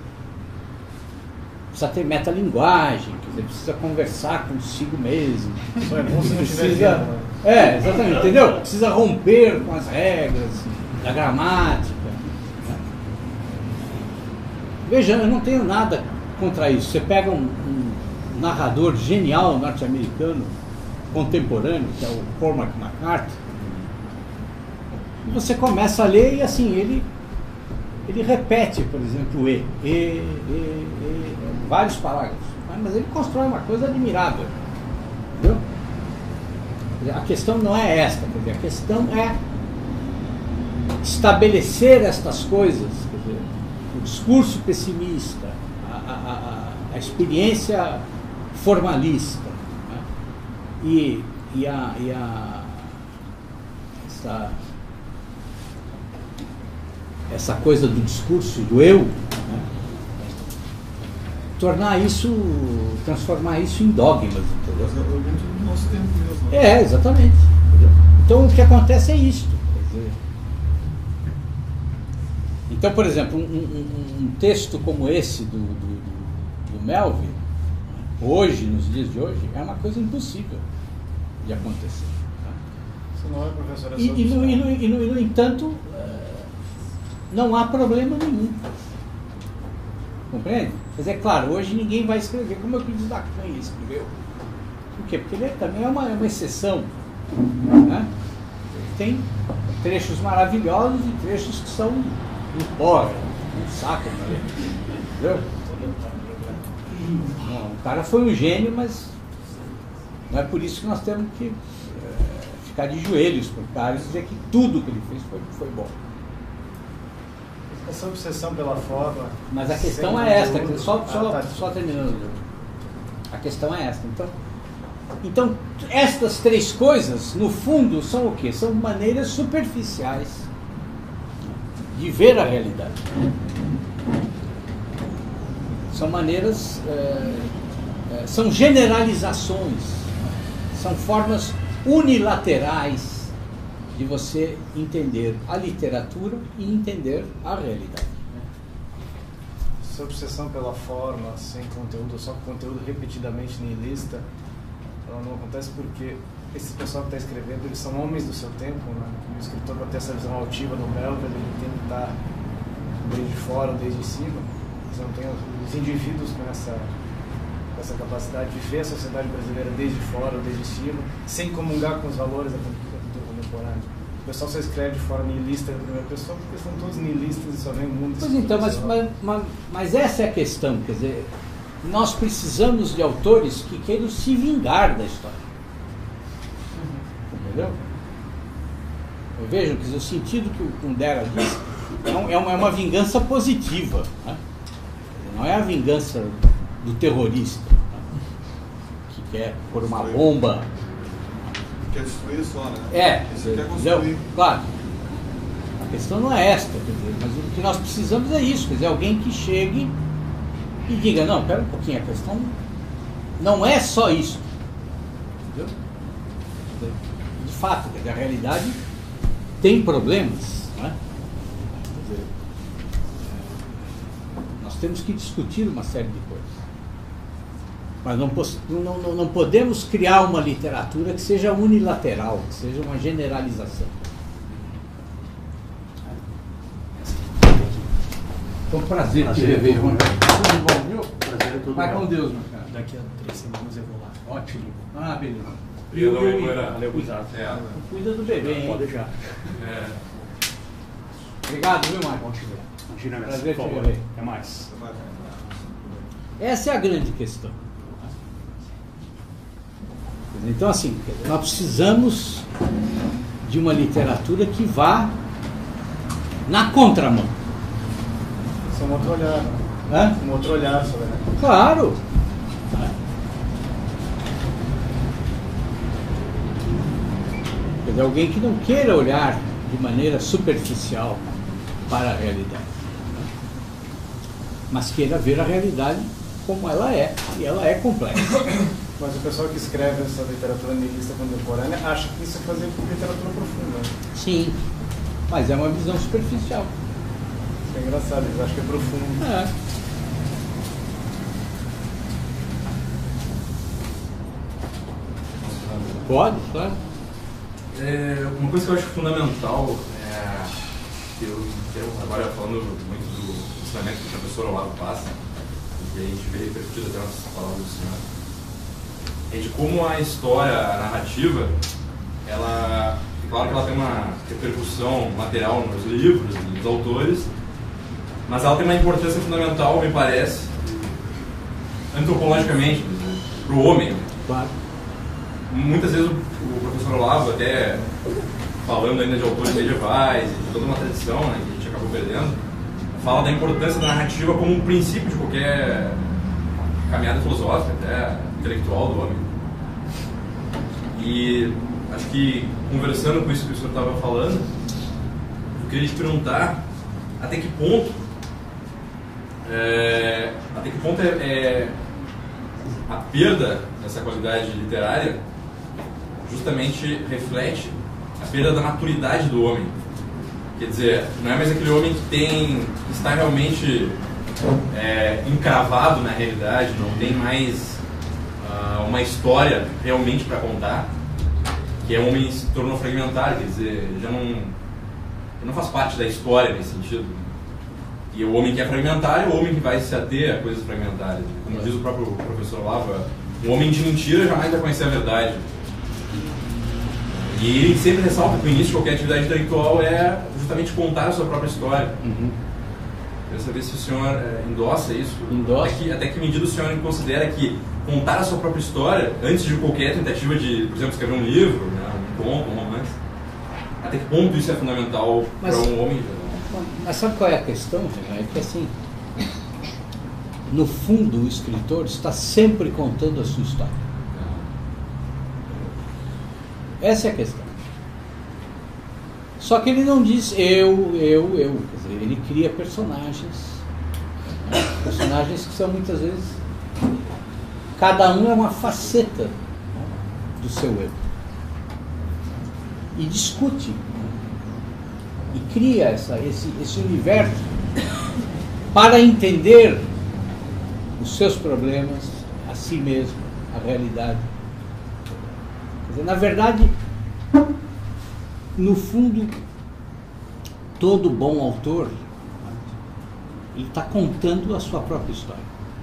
metalinguagem, quer dizer, precisa conversar consigo mesmo. Só é bom se não Precisa, tiver exatamente, entendeu? Precisa romper com as regras da gramática. Veja, eu não tenho nada contra isso. Você pega um narrador genial norte-americano, contemporâneo, que é o Cormac McCarthy, e você começa a ler e assim, ele repete, por exemplo, vários parágrafos, mas ele constrói uma coisa admirável, entendeu? A questão não é esta, quer dizer, a questão é estabelecer estas coisas, quer dizer, discurso pessimista, a experiência formalista, né? Essa coisa do discurso do eu, né? Transformar isso em dogmas, entendeu? Mas é muito do nosso tempo mesmo. É, exatamente. Entendeu? Então o que acontece é isto. Quer dizer, então, por exemplo, um texto como esse do Melville, hoje, nos dias de hoje, é uma coisa impossível de acontecer. Isso não é, professor, No entanto, não há problema nenhum. Compreende? Quer dizer, claro, hoje ninguém vai escrever como Euclides da Cunha escreveu. Por quê? Porque ele também é uma exceção. Né? Ele tem trechos maravilhosos e trechos que são um porra, um saco para ler. Entendeu? Não, o cara foi um gênio, mas não é por isso que nós temos que ficar de joelhos para o cara e dizer que tudo que ele fez foi bom. Essa obsessão pela forma... Mas a questão é esta, só terminando. A questão é esta. Então, estas três coisas, no fundo, são o quê? São maneiras superficiais de ver a realidade. São maneiras, são generalizações, são formas unilaterais de você entender a literatura e entender a realidade. Essa obsessão pela forma, sem conteúdo, só com conteúdo repetidamente nihilista, ela não acontece porque esse pessoal que está escrevendo, eles são homens do seu tempo, né? O escritor, para ter essa visão altiva do Melville, ele tem que estar desde fora ou desde cima. Eles não têm os indivíduos com essa capacidade de ver a sociedade brasileira desde fora ou desde cima, sem comungar com os valores da cultura contemporânea. O pessoal só escreve de forma nihilista em primeira pessoa porque são todos nihilistas e só vem o mundo. Pois então, mas essa é a questão, quer dizer, nós precisamos de autores que queiram se vingar da história. Entendeu? Vejam, quer dizer, o sentido que o Kundera diz é uma vingança positiva, né? Não é a vingança do terrorista, né? Que quer pôr uma bomba. Quer destruir só, né? Quer construir. Claro. A questão não é esta, quer dizer, mas o que nós precisamos é isso, quer dizer, alguém que chegue e diga, não, espera um pouquinho, a questão não é só isso. Entendeu? De fato, quer dizer, a realidade tem problemas, né? Quer dizer, nós temos que discutir uma série de coisas. Mas não podemos criar uma literatura que seja unilateral, que seja uma generalização. Foi um prazer te rever, João. Tudo bom, viu? Prazer é tudo. Vai com Deus, meu cara. Daqui a 3 semanas eu vou lá. Ótimo. Ah, beleza. Cuida do bebê, hein? Pode deixar. Obrigado, viu, Marcos? Bom te ver. Imagina, prazer por te favor. ver. Até mais. Essa é a grande questão. Então, assim, nós precisamos de uma literatura que vá na contramão. Isso é um outro olhar. Hã? Um outro olhar sobre, né? Claro. Quer dizer, alguém que não queira olhar de maneira superficial para a realidade, mas queira ver a realidade como ela é, e ela é complexa. Mas o pessoal que escreve essa literatura nihilista contemporânea acha que isso é fazer literatura profunda. Sim, mas é uma visão superficial. Isso é engraçado, eles acham que é profundo. Pode, claro. Uma coisa que eu acho fundamental, que eu agora falando muito do ensinamento que o professor Olavo passa, e a gente vê repercutido até nas palavras do senhor, é de como a história, a narrativa, ela, é claro que ela tem uma repercussão material nos livros, nos autores, mas ela tem uma importância fundamental, me parece, antropologicamente, para o homem. Claro. Muitas vezes o professor Olavo, até falando ainda de autores medievais e de toda uma tradição, né, que a gente acabou perdendo, fala da importância da narrativa como um princípio de qualquer caminhada filosófica, até intelectual do homem. E acho que, conversando com isso que o senhor estava falando, eu queria te perguntar até que ponto a perda dessa qualidade literária justamente reflete a perda da maturidade do homem. Quer dizer, não é mais aquele homem que está realmente encravado na realidade, não tem mais uma história realmente para contar, que é um homem que se tornou fragmentário, quer dizer, já não faz parte da história nesse sentido. E o homem que é fragmentário é o homem que vai se ater a coisas fragmentárias. Como diz o próprio professor Lava, um homem de mentira jamais vai conhecer a verdade. E ele sempre ressalta que o início de qualquer atividade intelectual é justamente contar a sua própria história. Quero saber se o senhor endossa isso. Endossa. Até que medida o senhor considera que contar a sua própria história, antes de qualquer tentativa de, por exemplo, escrever um livro, né, um conto, um romance, até que ponto isso é fundamental para um homem? Mas sabe qual é a questão? É que assim, no fundo o escritor está sempre contando a sua história. Essa é a questão. Só que ele não diz eu. Quer dizer, ele cria personagens. Personagens que são muitas vezes... Cada um é uma faceta do seu eu. E discute. E cria esse universo para entender os seus problemas, a si mesmo, a realidade. Quer dizer, na verdade, no fundo, todo bom autor, ele está contando a sua própria história.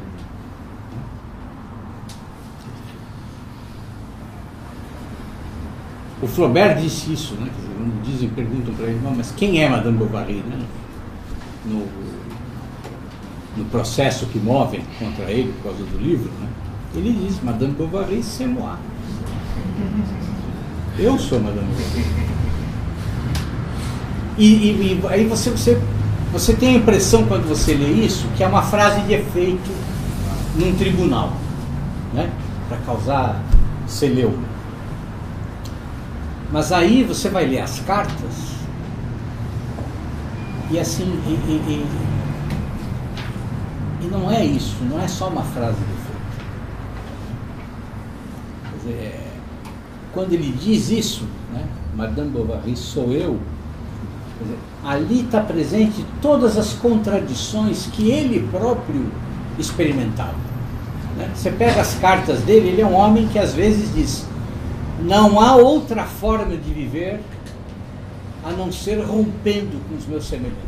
O Flaubert disse isso, né? Quer dizer, perguntam para ele, mas quem é Madame Bovary, né? No processo que movem contra ele por causa do livro, né? Ele diz, Madame Bovary, c'est moi. Eu sou Madame Bovary. E aí você tem a impressão, quando você lê isso, que é uma frase de efeito num tribunal, né? Para causar celeuma. Mas aí você vai ler as cartas e assim, e não é isso, não é só uma frase de efeito. Quer dizer, quando ele diz isso, né, Madame Bovary, sou eu, quer dizer, ali está presente todas as contradições que ele próprio experimentava. Né? Você pega as cartas dele, ele é um homem que às vezes diz: não há outra forma de viver a não ser rompendo com os meus semelhantes.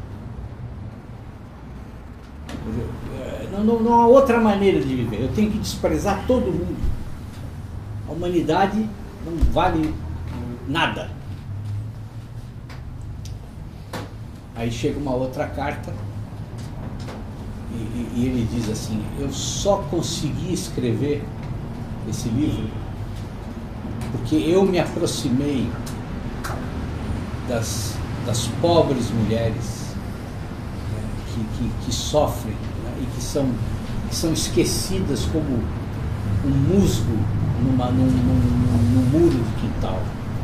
Não há outra maneira de viver. Eu tenho que desprezar todo mundo. A humanidade não vale nada. Aí chega uma outra carta e ele diz assim: eu só consegui escrever esse livro porque eu me aproximei das pobres mulheres, né, que sofrem, né, e que são esquecidas como um musgo num muro de quintal.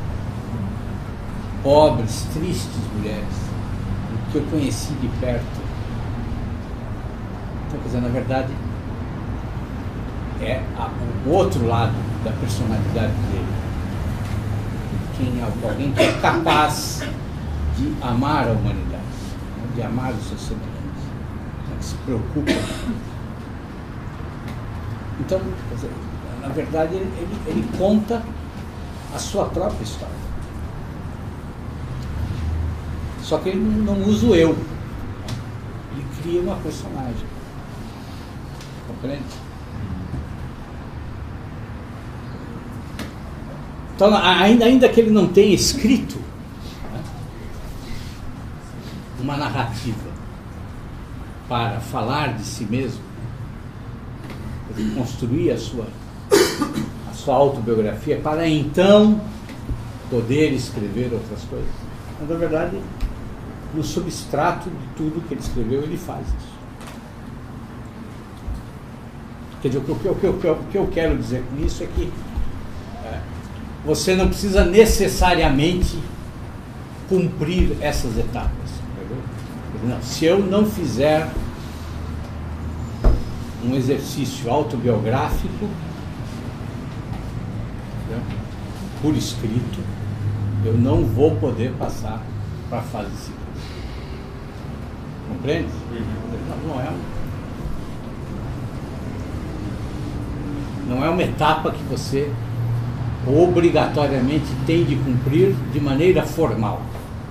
Pobres, tristes mulheres, que eu conheci de perto. Então, quer dizer, na verdade, é o outro lado da personalidade dele. Alguém que é capaz de amar a humanidade, né? De amar os seus semelhantes, né? Que se preocupa. Então, quer dizer, na verdade, ele conta a sua própria história. Só que ele não usa o eu, né? Ele cria uma personagem. Compreende? Então, ainda que ele não tenha escrito, né, uma narrativa para falar de si mesmo, construir a sua autobiografia, para então poder escrever outras coisas. Mas, na verdade, no substrato de tudo que ele escreveu, ele faz isso. Quer dizer, o que eu quero dizer com isso é que você não precisa necessariamente cumprir essas etapas. Entendeu? Não, se eu não fizer um exercício autobiográfico, entendeu? Por escrito, eu não vou poder passar para a fase seguinte. Compreende? Não é uma etapa que você obrigatoriamente tem de cumprir de maneira formal.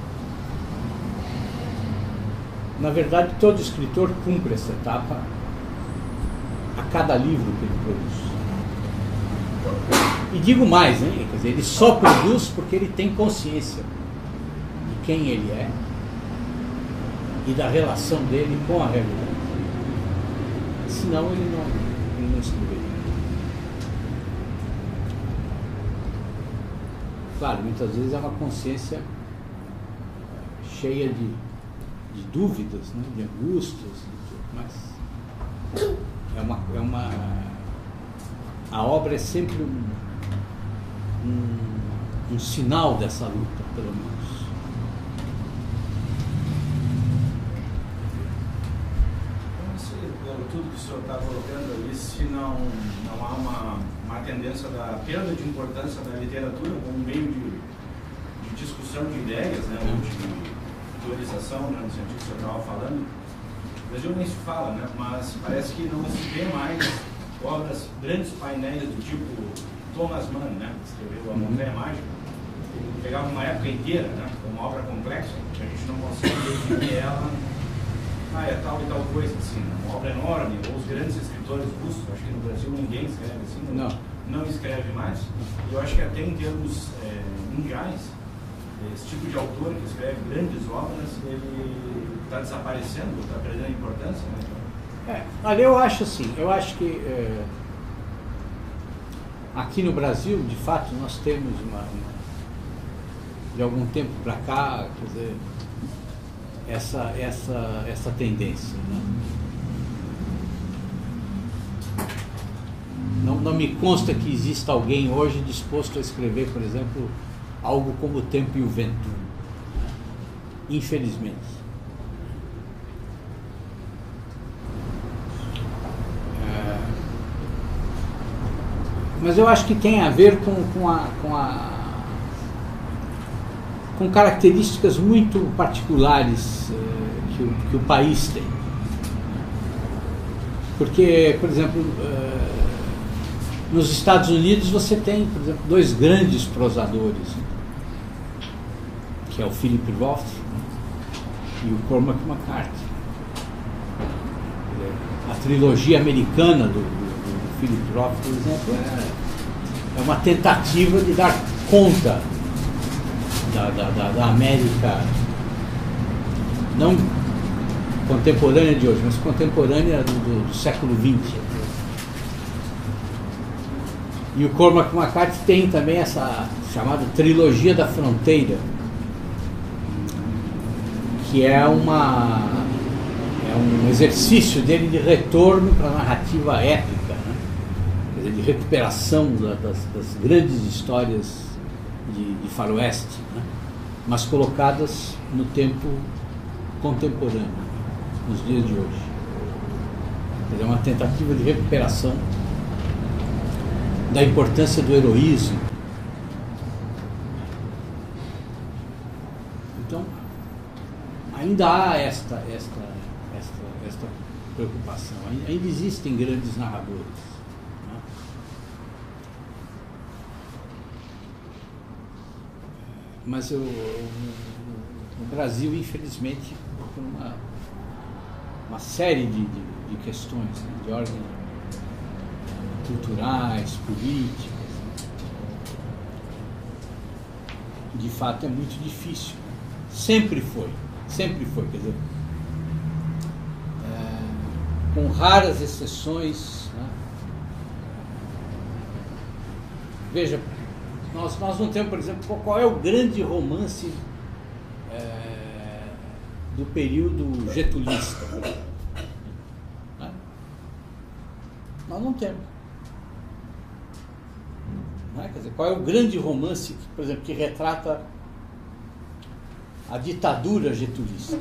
Na verdade, todo escritor cumpre essa etapa a cada livro que ele produz. E digo mais, né? Quer dizer, ele só produz porque ele tem consciência de quem ele é e da relação dele com a realidade. Senão ele não escreveria. Claro, muitas vezes é uma consciência cheia de dúvidas, né? De angústias, mas a obra é sempre um sinal dessa luta, pelo menos. Pelo tudo que o senhor está colocando ali, se não há uma tendência da perda de importância da literatura como meio de discussão de ideias, né, ou de teorização, né, no sentido que o senhor estava falando, no Brasil nem se fala, né, mas parece que não se vê mais obras, grandes painéis do tipo Thomas Mann, né, que escreveu A Montanha Mágica. Ele pegava uma época inteira, né, uma obra complexa, que a gente não consegue definir ela. É tal e tal coisa, assim, uma obra enorme, ou os grandes escritores russos, acho que no Brasil ninguém escreve assim, não escreve mais. E eu acho que até em termos mundiais, esse tipo de autor que escreve grandes obras, ele está desaparecendo, está perdendo importância, né? Ali eu acho assim, eu acho que aqui no Brasil, de fato, nós temos de algum tempo para cá, quer dizer, essa tendência, né? Não me consta que exista alguém hoje disposto a escrever, por exemplo, algo como O Tempo e o Vento, né? Infelizmente. Mas eu acho que tem a ver com características muito particulares que o país tem. Porque, por exemplo, nos Estados Unidos você tem, por exemplo, dois grandes prosadores, que é o Philip Roth e o Cormac McCarthy. A trilogia americana do Philip Roth, por exemplo, é uma tentativa de dar conta da América, não contemporânea de hoje, mas contemporânea do século XX. E o Cormac McCarthy tem também essa chamada Trilogia da Fronteira, que é um exercício dele de retorno para a narrativa épica, né? Quer dizer, de recuperação das grandes histórias de faroeste, né? Mas colocadas no tempo contemporâneo, nos dias de hoje. Quer dizer, é uma tentativa de recuperação da importância do heroísmo. Então, ainda há esta preocupação, ainda existem grandes narradores, né? Mas o Brasil, infelizmente, por uma série de questões, né, de ordem culturais, políticas, de fato é muito difícil. Sempre foi, quer dizer, com raras exceções, né? Veja, nós não temos, por exemplo, qual é o grande romance do período getulista. Né? Nós não temos. Quer dizer, qual é o grande romance, por exemplo, que retrata a ditadura getulista?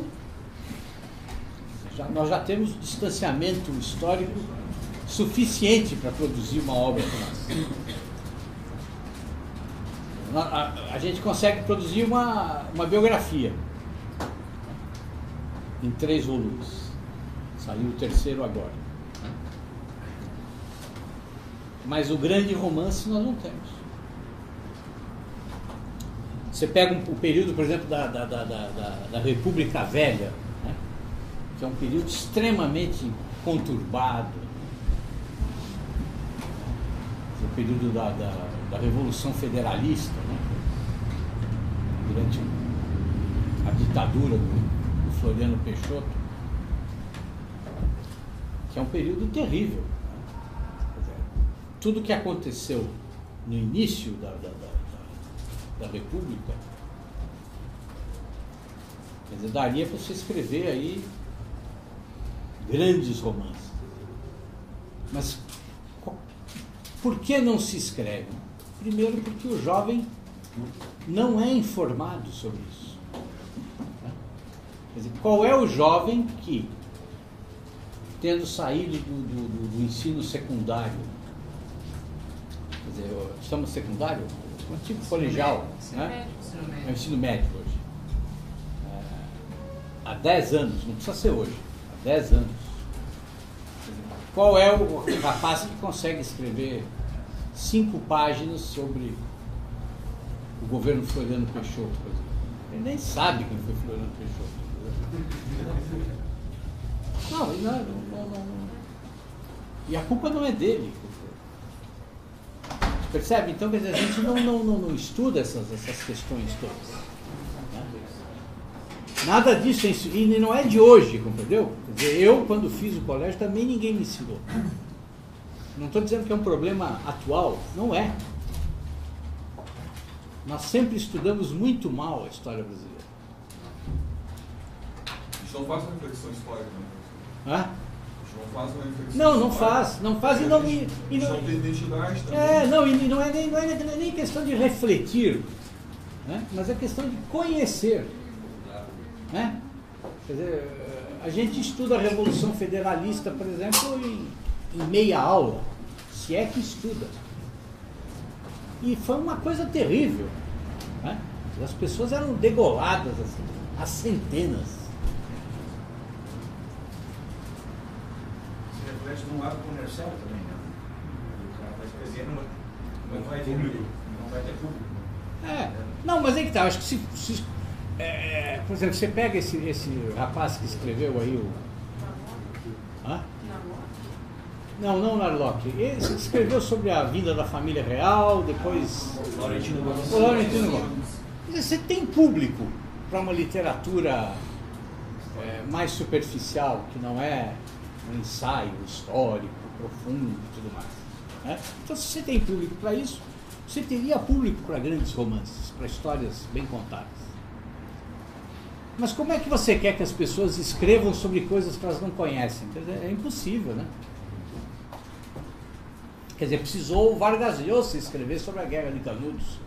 Nós já temos distanciamento histórico suficiente para produzir uma obra como essa. A gente consegue produzir uma biografia em 3 volumes. Saiu o 3º agora. Mas o grande romance nós não temos. Você pega o período, por exemplo, da República Velha, né? Que é um período extremamente conturbado. O período da Revolução Federalista, né? Durante a ditadura do Floriano Peixoto, que é um período terrível. Tudo que aconteceu no início da República, quer dizer, daria para você escrever aí grandes romances. Mas por que não se escreve? Primeiro porque o jovem não é informado sobre isso. Quer dizer, qual é o jovem que, tendo saído do ensino secundário, quer dizer, estamos secundário? Um tipo colegial, né? É o ensino médio hoje. Há 10 anos, não precisa ser hoje, há 10 anos. Qual é o rapaz que consegue escrever 5 páginas sobre o governo Floriano Peixoto, por exemplo? Ele nem sabe quem foi Floriano Peixoto. Não. E a culpa não é dele. Percebe? Então, quer dizer, a gente não estuda essas questões todas. Né? Nada disso, e não é de hoje, compreendeu? Quer dizer, eu, quando fiz o colégio, também ninguém me ensinou. Não estou dizendo que é um problema atual, não é. Nós sempre estudamos muito mal a história brasileira. Isso não faz uma reflexão histórica, né? Hã? Não faz uma reflexão não faz e não me... Não tem identidade também. Não é nem questão de refletir, né? Mas é questão de conhecer. Né? Quer dizer, a gente estuda a Revolução Federalista, por exemplo, em meia aula, se é que estuda. E foi uma coisa terrível. Né? As pessoas eram degoladas assim, a centenas. Se reflete num lado comercial também, né? O cara vai escrever, não vai ter público. Não, mas é que tá, acho que por exemplo, você pega esse rapaz que escreveu aí o... Hã? Não, Narlock. Ele escreveu sobre a vinda da família real, depois... Laurentino Gomes. Você tem público para uma literatura mais superficial, que não é um ensaio histórico, profundo e tudo mais. Né? Então, se você tem público para isso, você teria público para grandes romances, para histórias bem contadas. Mas como é que você quer que as pessoas escrevam sobre coisas que elas não conhecem? Quer dizer, é impossível, né? Quer dizer, precisou o Vargas Llosa escrever sobre a Guerra de Canudos.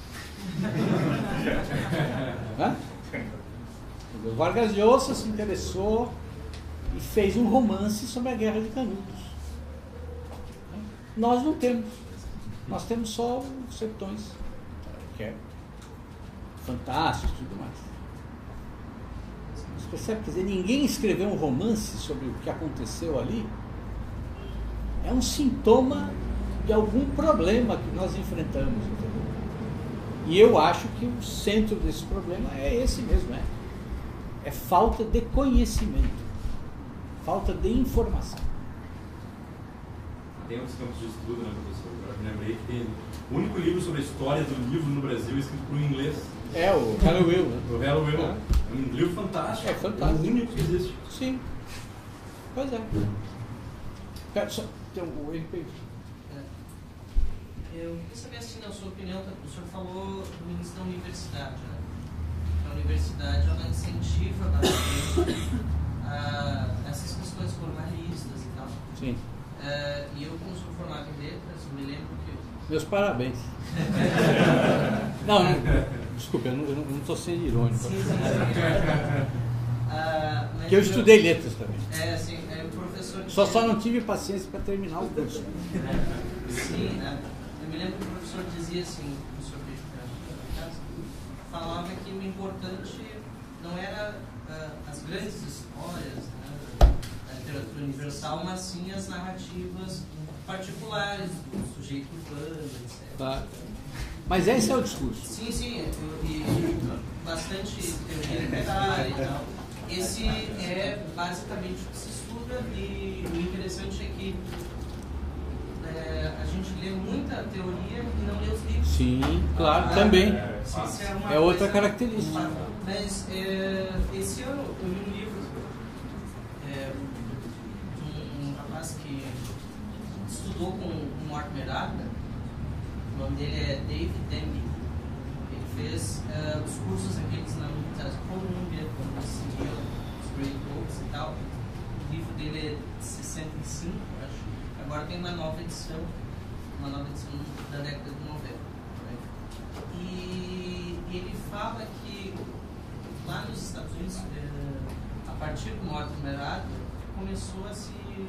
O Vargas Llosa se interessou e fez um romance sobre a Guerra de Canudos. Nós não temos. Nós temos só os sertões, que é fantástico e tudo mais. Você percebe? Quer dizer, ninguém escreveu um romance sobre o que aconteceu ali. É um sintoma de algum problema que nós enfrentamos, entendeu? E eu acho que o centro desse problema é esse mesmo, é falta de conhecimento, falta de informação. Tem outros campos de estudo, né, professor? Agora me lembrei que tem o único livro sobre a história do livro no Brasil escrito por um inglês. É, o Hello Will, né? O Hello Will. É um livro fantástico. É fantástico. É o único que existe. Sim. Pois é. Tem o MP. Eu queria saber, assim, na sua opinião, o senhor falou do início da universidade, né? A universidade, ela incentiva bastante essas questões formalistas e tal. Sim. E eu, como sou formado em letras, me lembro que... Meus parabéns. Não, desculpa, eu não estou sendo irônico. Sim. Porque eu estudei letras também. Sim, o professor... Só não tive paciência para terminar o curso. Sim, eu me lembro que o professor dizia assim, o professor falava que o importante não era as grandes histórias, né, da literatura universal, mas sim as narrativas particulares do sujeito urbano, etc. Tá. Mas esse é o discurso. Sim, e bastante teoria literária e tal. Esse é basicamente o que se estuda, e o interessante é que a gente lê muita teoria e não lê os livros. Sim, claro, também. É outra característica. Mas esse ano eu li um livro de um rapaz que estudou com o Mortimer Adler. O nome dele é David Denby. Ele fez os cursos aqueles na Universidade de Columbia, quando decidiam os Great Books e tal. O livro dele é de 65, acho. Agora tem uma nova edição da década de 90. Né? E ele fala que lá nos Estados Unidos, a partir do Mortimer Adler, começou a se...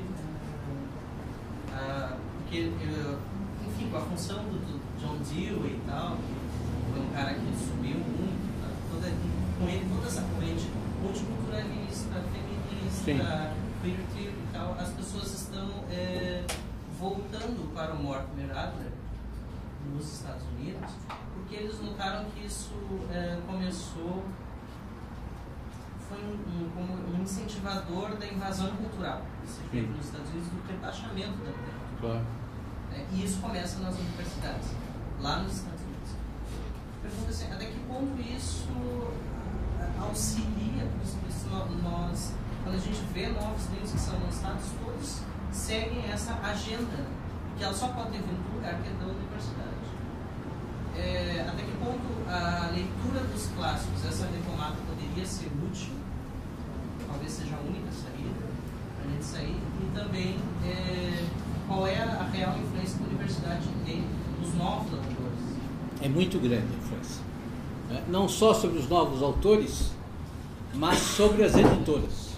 porque, enfim, com a função do John Dewey e tal, foi um cara que subiu muito, com ele toda essa corrente multiculturalista, feminista, queer theory e tal, as pessoas estão voltando para o Mortimer Adler nos Estados Unidos, porque eles notaram que isso começou, foi um incentivador da invasão cultural, nos Estados Unidos, do rebaixamento da literatura. Claro. E isso começa nas universidades, lá nos Estados Unidos. Pergunta assim, até que ponto isso auxilia, nós, quando a gente vê novos livros que são lançados, todos seguem essa agenda, que ela só pode ter vindo do lugar que é da universidade. Até que ponto a leitura dos clássicos, essa retomada poderia ser útil, talvez seja a única saída para a gente sair, e também qual é a real influência que a universidade tem nos novos autores? É muito grande a influência. Não só sobre os novos autores, mas sobre as editoras.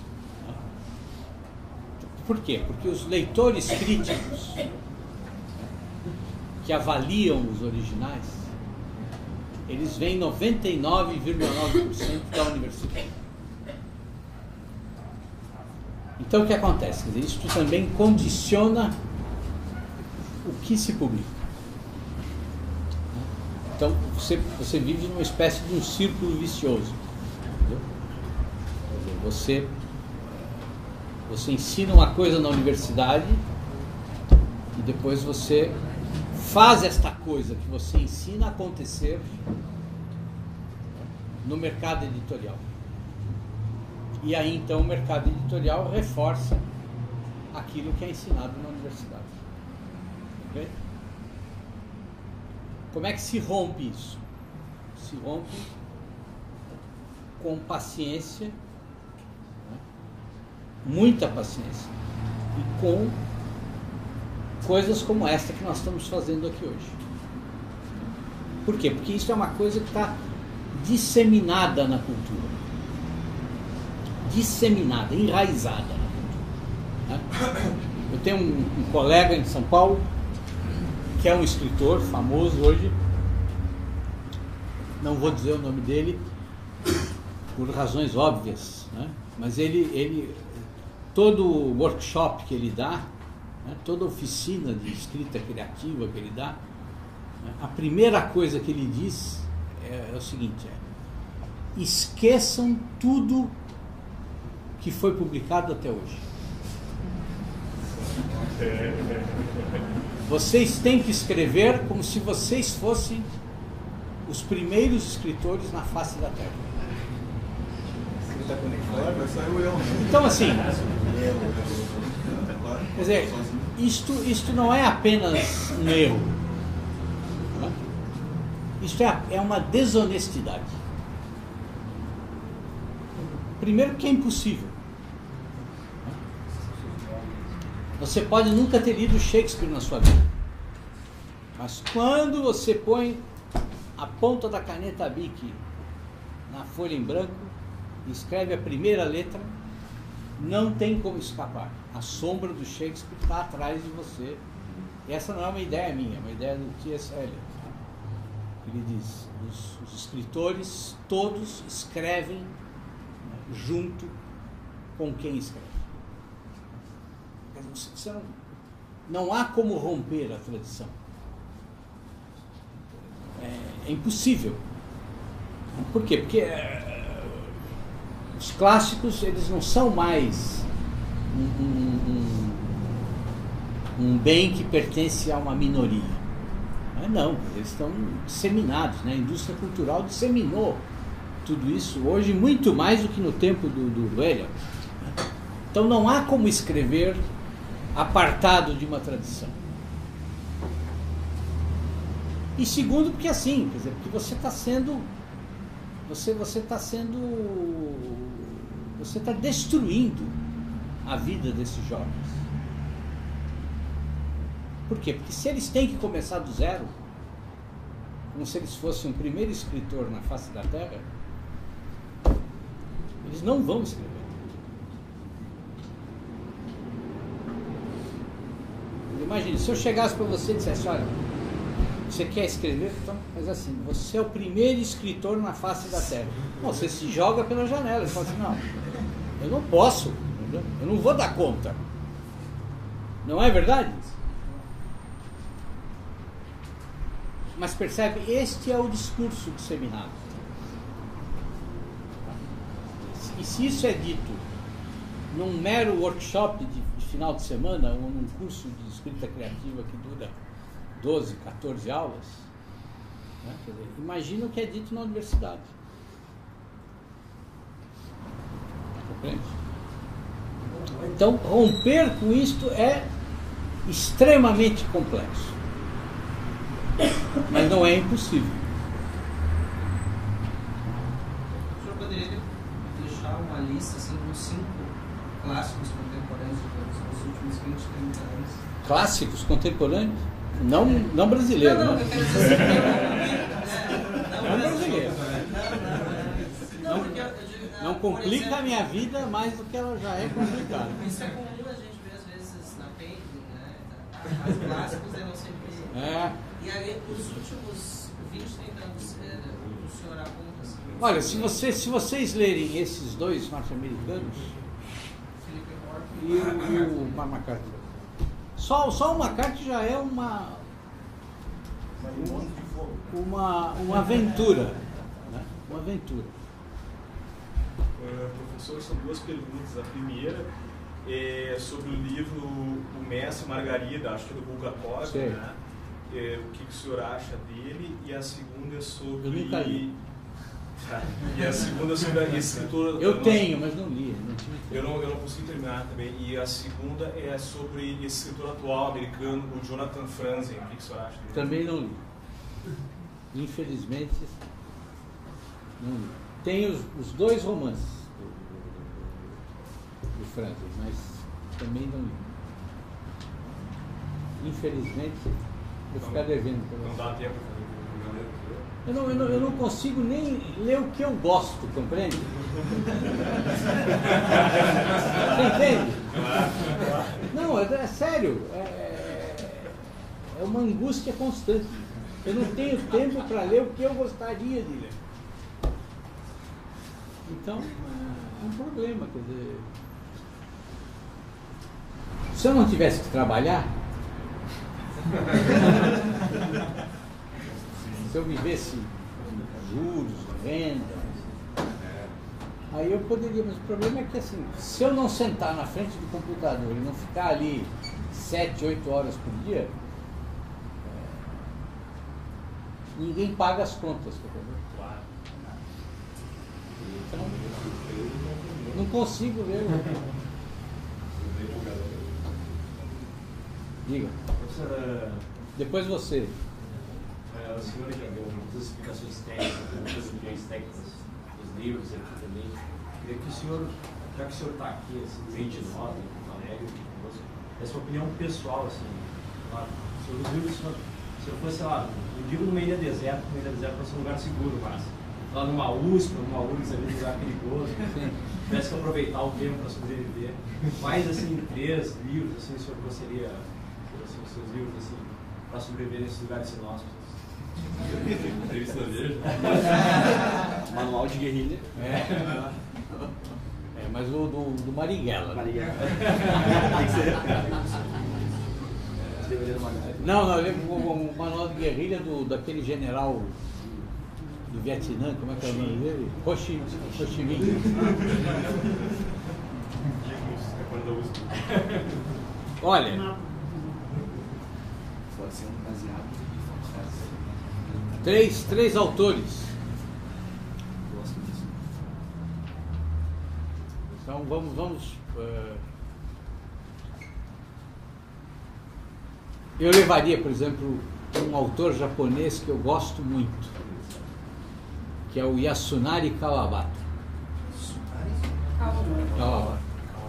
Por quê? Porque os leitores críticos que avaliam os originais, eles veem 99,9% da universidade. Então o que acontece? Quer dizer, isso também condiciona o que se publica. Então você vive numa espécie de um círculo vicioso. Entendeu? Quer dizer, você ensina uma coisa na universidade e depois você faz esta coisa que você ensina acontecer no mercado editorial. E aí então o mercado editorial reforça aquilo que é ensinado na universidade. Okay? Como é que se rompe isso? Se rompe com paciência, né? Muita paciência, e com coisas como esta que nós estamos fazendo aqui hoje. Por quê? Porque isso é uma coisa que está disseminada na cultura. Disseminada, enraizada na cultura. Né? Eu tenho um colega em São Paulo que é um escritor famoso hoje, não vou dizer o nome dele por razões óbvias, né? Mas ele todo workshop que ele dá, né? Toda oficina de escrita criativa que ele dá, né? A primeira coisa que ele diz é o seguinte: esqueçam tudo que foi publicado até hoje. Vocês têm que escrever como se vocês fossem os primeiros escritores na face da Terra. Então, assim, quer dizer, isto não é apenas um erro. Né? Isto é uma desonestidade. Primeiro que é impossível. Você pode nunca ter lido Shakespeare na sua vida. Mas quando você põe a ponta da caneta Bic na folha em branco e escreve a primeira letra, não tem como escapar. A sombra do Shakespeare está atrás de você. E essa não é uma ideia minha, é uma ideia do T.S. Eliot. Ele diz, os escritores todos escrevem junto com quem escreve. Você não há como romper a tradição. É impossível. Por quê? Porque os clássicos, eles não são mais um bem que pertence a uma minoria. Não, eles estão disseminados, né? A indústria cultural disseminou tudo isso hoje muito mais do que no tempo do Eliot. Então não há como escrever apartado de uma tradição. E segundo, porque assim, quer dizer, porque você está destruindo a vida desses jovens. Por quê? Porque se eles têm que começar do zero, como se eles fossem o primeiro escritor na face da Terra, eles não vão escrever. Imagine, se eu chegasse para você e dissesse, olha, você quer escrever? Então, mas assim, você é o primeiro escritor na face da Terra. Não, você se joga pela janela e fala assim, não, eu não posso, entendeu? Eu não vou dar conta. Não é verdade? Mas percebe, este é o discurso disseminado. E se isso é dito num mero workshop de final de semana, ou num curso de escrita criativa que dura 12, 14 aulas, né? Quer dizer, imagina o que é dito na universidade. Compreende? Então, romper com isto é extremamente complexo. Mas não é impossível. O senhor poderia deixar uma lista assim, com 5 clássicos contemporâneos dos últimos 20, 30 anos? Clássicos contemporâneos? Não brasileiro, não, né? Eu quero dizer não brasileiro. Não, porque eu digo, Não complica a minha vida mais do que ela já é complicada. Isso é comum a gente ver às vezes na painting, né? As clássicos eu não sempre. E aí, os últimos 20, 30 anos, o senhor aponta assim. Olha, se vocês lerem esses dois norte-americanos e o McCarthy, só o McCarthy já é uma aventura, né? Uma aventura. Professor, são duas perguntas. A primeira é sobre o livro O Mestre e Margarida, acho que é do Bulgakov, né? O que o senhor acha dele? E a segunda é sobre... Eu nunca li. E a segunda é sobre a escritora... Eu tenho, mas não li. Eu não consegui terminar também. E a segunda é sobre esse escritor atual americano, o Jonathan Franzen. O que o senhor acha dele? Também não li. Infelizmente, não li. Tem os dois romances do Franzen, mas também não li. Infelizmente, vou ficar devendo. Não dá tempo. Eu não consigo nem ler o que eu gosto, compreende? Você entende? Não, é sério. É uma angústia constante. Eu não tenho tempo para ler o que eu gostaria de ler. Então, é um problema. Quer dizer, se eu não tivesse que trabalhar, se eu vivesse juros, renda, aí eu poderia, mas o problema é que assim, se eu não sentar na frente do computador e não ficar ali 7, 8 horas por dia, ninguém paga as contas, entendeu? Então, não consigo ler. Diga. Depois você. O senhor já deu muitas explicações técnicas, muitas opiniões técnicas dos livros aqui também. queria que o senhor, já que o senhor está aqui, assim, bem de nós, em Porto Alegre, conosco, essa opinião pessoal, assim, claro, sobre os livros, se eu fosse, sei lá, eu digo numa ilha deserta vai ser um lugar seguro, mas lá numa USP, numa URGS, ali, um lugar perigoso, tivesse que aproveitar o tempo para sobreviver. Quais, assim, 3 livros, assim, o senhor gostaria, assim, os seus livros, assim, para sobreviver nesses lugares inóspitos? Entrevista dele. Manual de guerrilha. Mas o do Marighella. Tem que ser. Não, o manual de guerrilha daquele general do Vietnã, como é que é o nome dele? Ho Chi Minh. Olha, Pode ser um baseado. três autores. Gosto disso. Então vamos. Eu levaria, por exemplo, um autor japonês que eu gosto muito, que é o Yasunari Kawabata. Kawabata.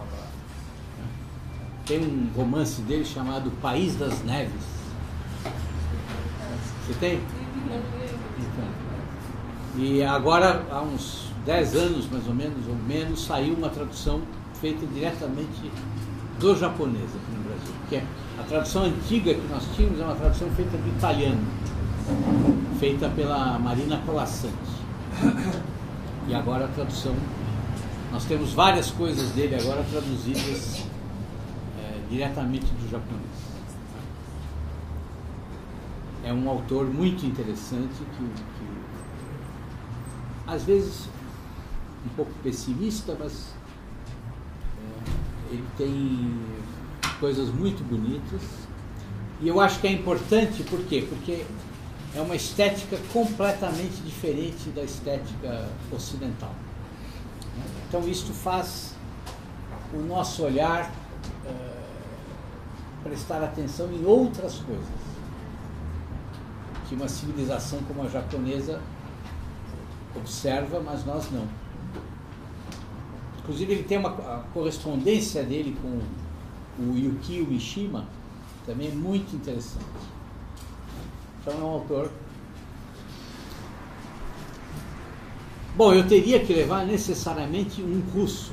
Tem um romance dele chamado País das Neves. Você tem? Então. E agora, há uns 10 anos, mais ou menos, saiu uma tradução feita diretamente do japonês aqui no Brasil. Que é a tradução antiga que nós tínhamos é uma tradução feita do italiano, feita pela Marina Colasanti. E agora a tradução, nós temos várias coisas dele agora traduzidas diretamente do japonês. É um autor muito interessante que às vezes um pouco pessimista, mas ele tem coisas muito bonitas e eu acho que é importante, por quê? Porque é uma estética completamente diferente da estética ocidental. Então isto faz o nosso olhar prestar atenção em outras coisas que uma civilização como a japonesa observa, mas nós não. Inclusive ele tem a correspondência dele com o Yukio Mishima, também é muito interessante. Então é um autor. Bom, eu teria que levar necessariamente um russo.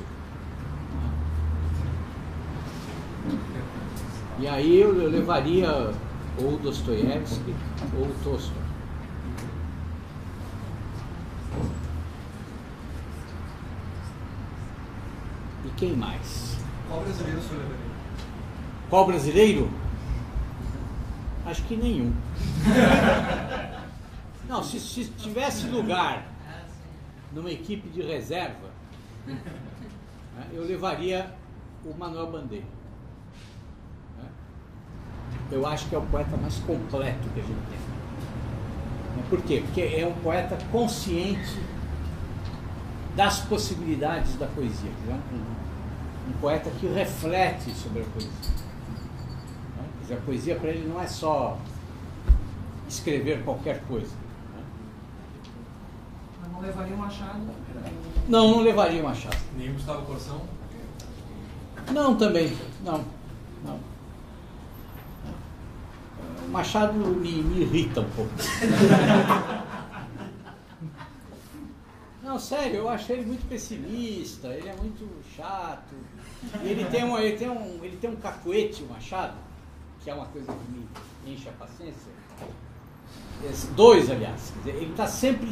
E aí eu levaria ou Dostoiévski ou Tolstói. E quem mais? Qual brasileiro o senhor levaria? Qual brasileiro? Acho que nenhum. Não, se tivesse lugar numa equipe de reserva, eu levaria o Manuel Bandeira. Eu acho que é o poeta mais completo que a gente tem. Por quê? Porque é um poeta consciente das possibilidades da poesia. É um poeta que reflete sobre a poesia. A poesia para ele não é só escrever qualquer coisa. Mas não levaria o Machado? Não levaria o Machado. Nem Gustavo Corsão? Não, também. Não. O Machado me irrita um pouco. Não, sério, eu achei ele muito pessimista, ele é muito chato. E ele tem um cacuete, o Machado, que é uma coisa que me enche a paciência. Dois, aliás. Quer dizer, ele está sempre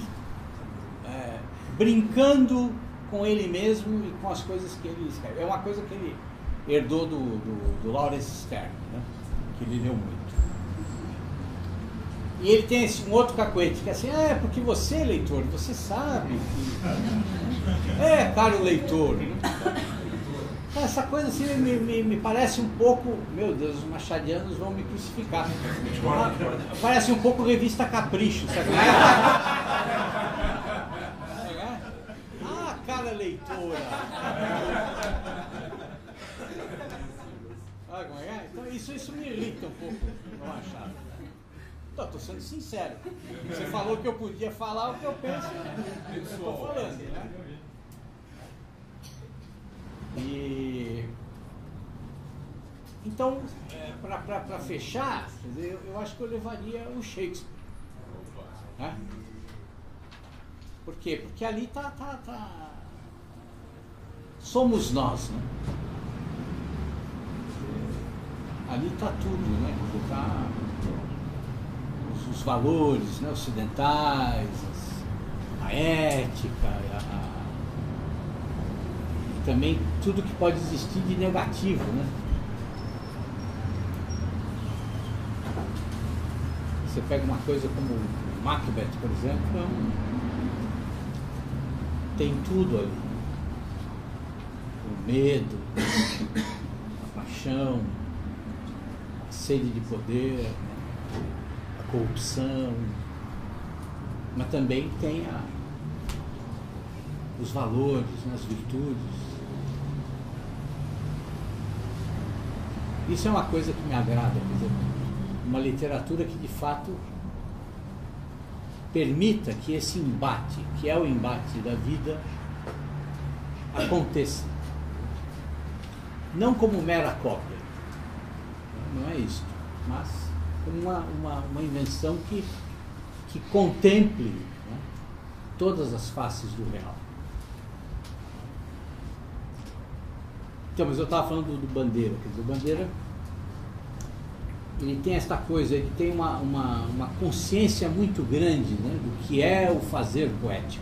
brincando com ele mesmo e com as coisas que ele escreve. É uma coisa que ele herdou do Laurence Sterne, né? Que ele leu muito. E ele tem um outro cacuete, que é assim, porque você, leitor, você sabe que... caro leitor. Essa coisa assim me parece um pouco... Meu Deus, os machadianos vão me crucificar. Parece um pouco revista Capricho, sabe? Cara leitora. Como é? Então isso me irrita um pouco no Machado. Estou sendo sincero. Você falou que eu podia falar o que eu penso, eu estou falando, né? Então, para fechar, quer dizer, eu acho que eu levaria o Shakespeare. Né? Por quê? Porque ali somos nós, né? Ali está tudo, né? Tá os valores, né? Ocidentais, a ética, e também tudo que pode existir de negativo, né? Você pega uma coisa como Macbeth, por exemplo, tem tudo ali. O medo, a paixão, a sede de poder, a corrupção, mas também tem os valores, as virtudes. Isso é uma coisa que me agrada, quer dizer, uma literatura que de fato permita que esse embate, que é o embate da vida, aconteça. Não como mera cópia, não é isso, mas como uma invenção que contemple, né, todas as faces do real. Então, mas eu estava falando do Bandeira, quer dizer, o Bandeira, ele tem esta coisa, ele tem uma consciência muito grande, né, do que é o fazer poético.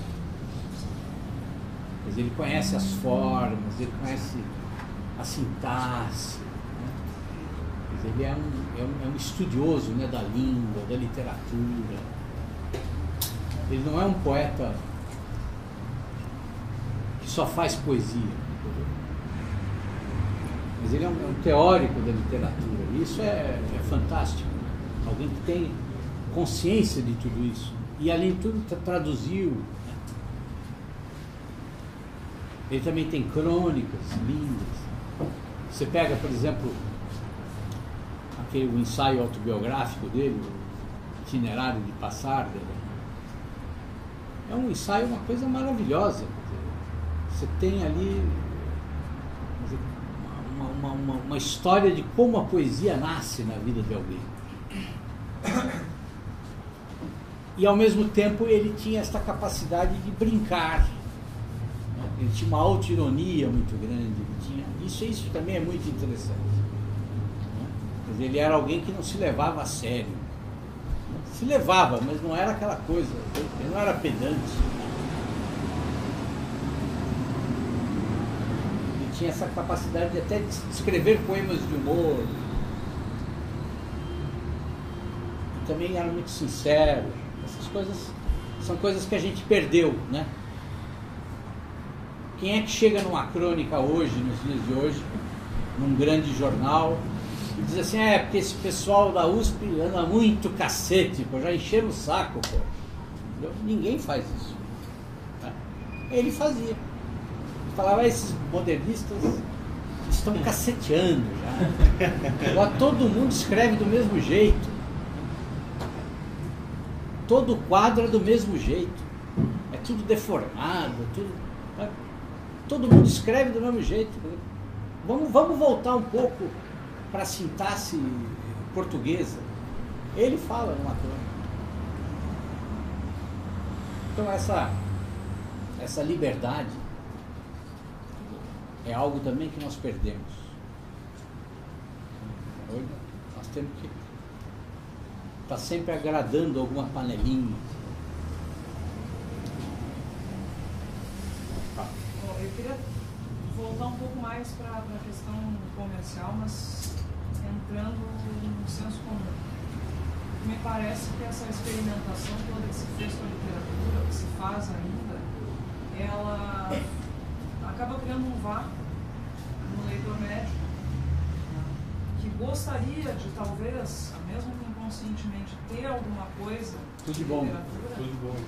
Quer dizer, ele conhece as formas, ele conhece a sintaxe, né? Quer dizer, ele é um estudioso, né, da língua, da literatura. Ele não é um poeta que só faz poesia, mas ele é um teórico da literatura. Isso é fantástico. Alguém que tem consciência de tudo isso. E, além de tudo, traduziu. Né? Ele também tem crônicas lindas. Você pega, por exemplo, o ensaio autobiográfico dele, o Itinerário de Passarda. É um ensaio, uma coisa maravilhosa. Você tem ali uma história de como a poesia nasce na vida de alguém. E, ao mesmo tempo, ele tinha esta capacidade de brincar. Ele tinha uma auto-ironia muito grande. Isso também é muito interessante. Quer dizer, ele era alguém que não se levava a sério. Se levava, mas não era aquela coisa. Ele não era pedante. Tinha essa capacidade de até escrever poemas de humor. E também era muito sincero. Essas coisas são coisas que a gente perdeu, né? Quem é que chega numa crônica hoje, nos dias de hoje, num grande jornal, e diz assim, porque esse pessoal da USP anda muito cacete, pô, já encheram o saco, pô. Ninguém faz isso. Né? Ele fazia. Falava, esses modernistas estão caceteando já. Lá todo mundo escreve do mesmo jeito. Todo quadro é do mesmo jeito. É tudo deformado, todo mundo escreve do mesmo jeito. Vamos voltar um pouco para a sintaxe portuguesa. Ele fala numa crônica. Então essa liberdade é algo também que nós perdemos. Hoje nós temos que estar sempre agradando alguma panelinha. Eu queria voltar um pouco mais para a questão comercial, mas entrando no senso comum. Me parece que essa experimentação toda que se fez com a literatura, que se faz ainda, ela acaba criando um vácuo no leitor médio que gostaria de, talvez, mesmo que inconscientemente, ter alguma coisa tudo de bom. literatura. Tudo bom.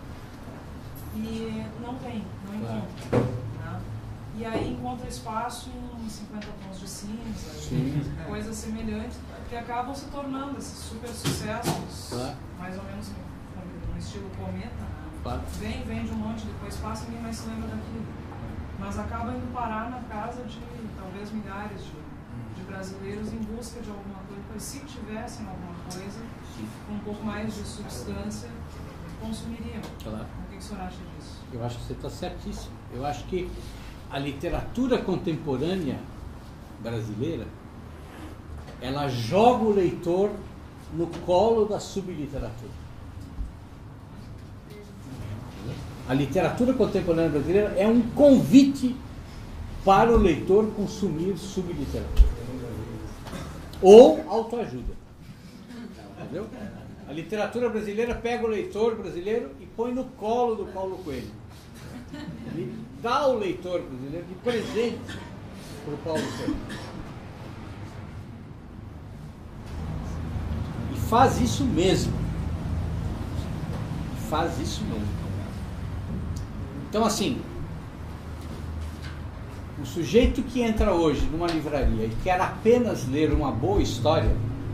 E não encontra. Né? E aí encontra espaço em 50 tons de cinza, coisas semelhantes, que acabam se tornando esses super sucessos, mais ou menos no estilo cometa. Né? Vende um monte, depois passa e ninguém mais se lembra daquilo. mas acaba indo parar na casa de talvez milhares de brasileiros em busca de alguma coisa, pois se tivessem alguma coisa com um pouco mais de substância, consumiriam. Claro. O que o senhor acha disso? Eu acho que você está certíssimo. Eu acho que a literatura contemporânea brasileira, ela joga o leitor no colo da subliteratura. A literatura contemporânea brasileira é um convite para o leitor consumir subliteratura. Ou autoajuda. Entendeu? A literatura brasileira pega o leitor brasileiro e põe no colo do Paulo Coelho. Ele dá ao leitor brasileiro de presente para o Paulo Coelho. E faz isso mesmo. Faz isso mesmo. Então, assim, o sujeito que entra hoje numa livraria e quer apenas ler uma boa história,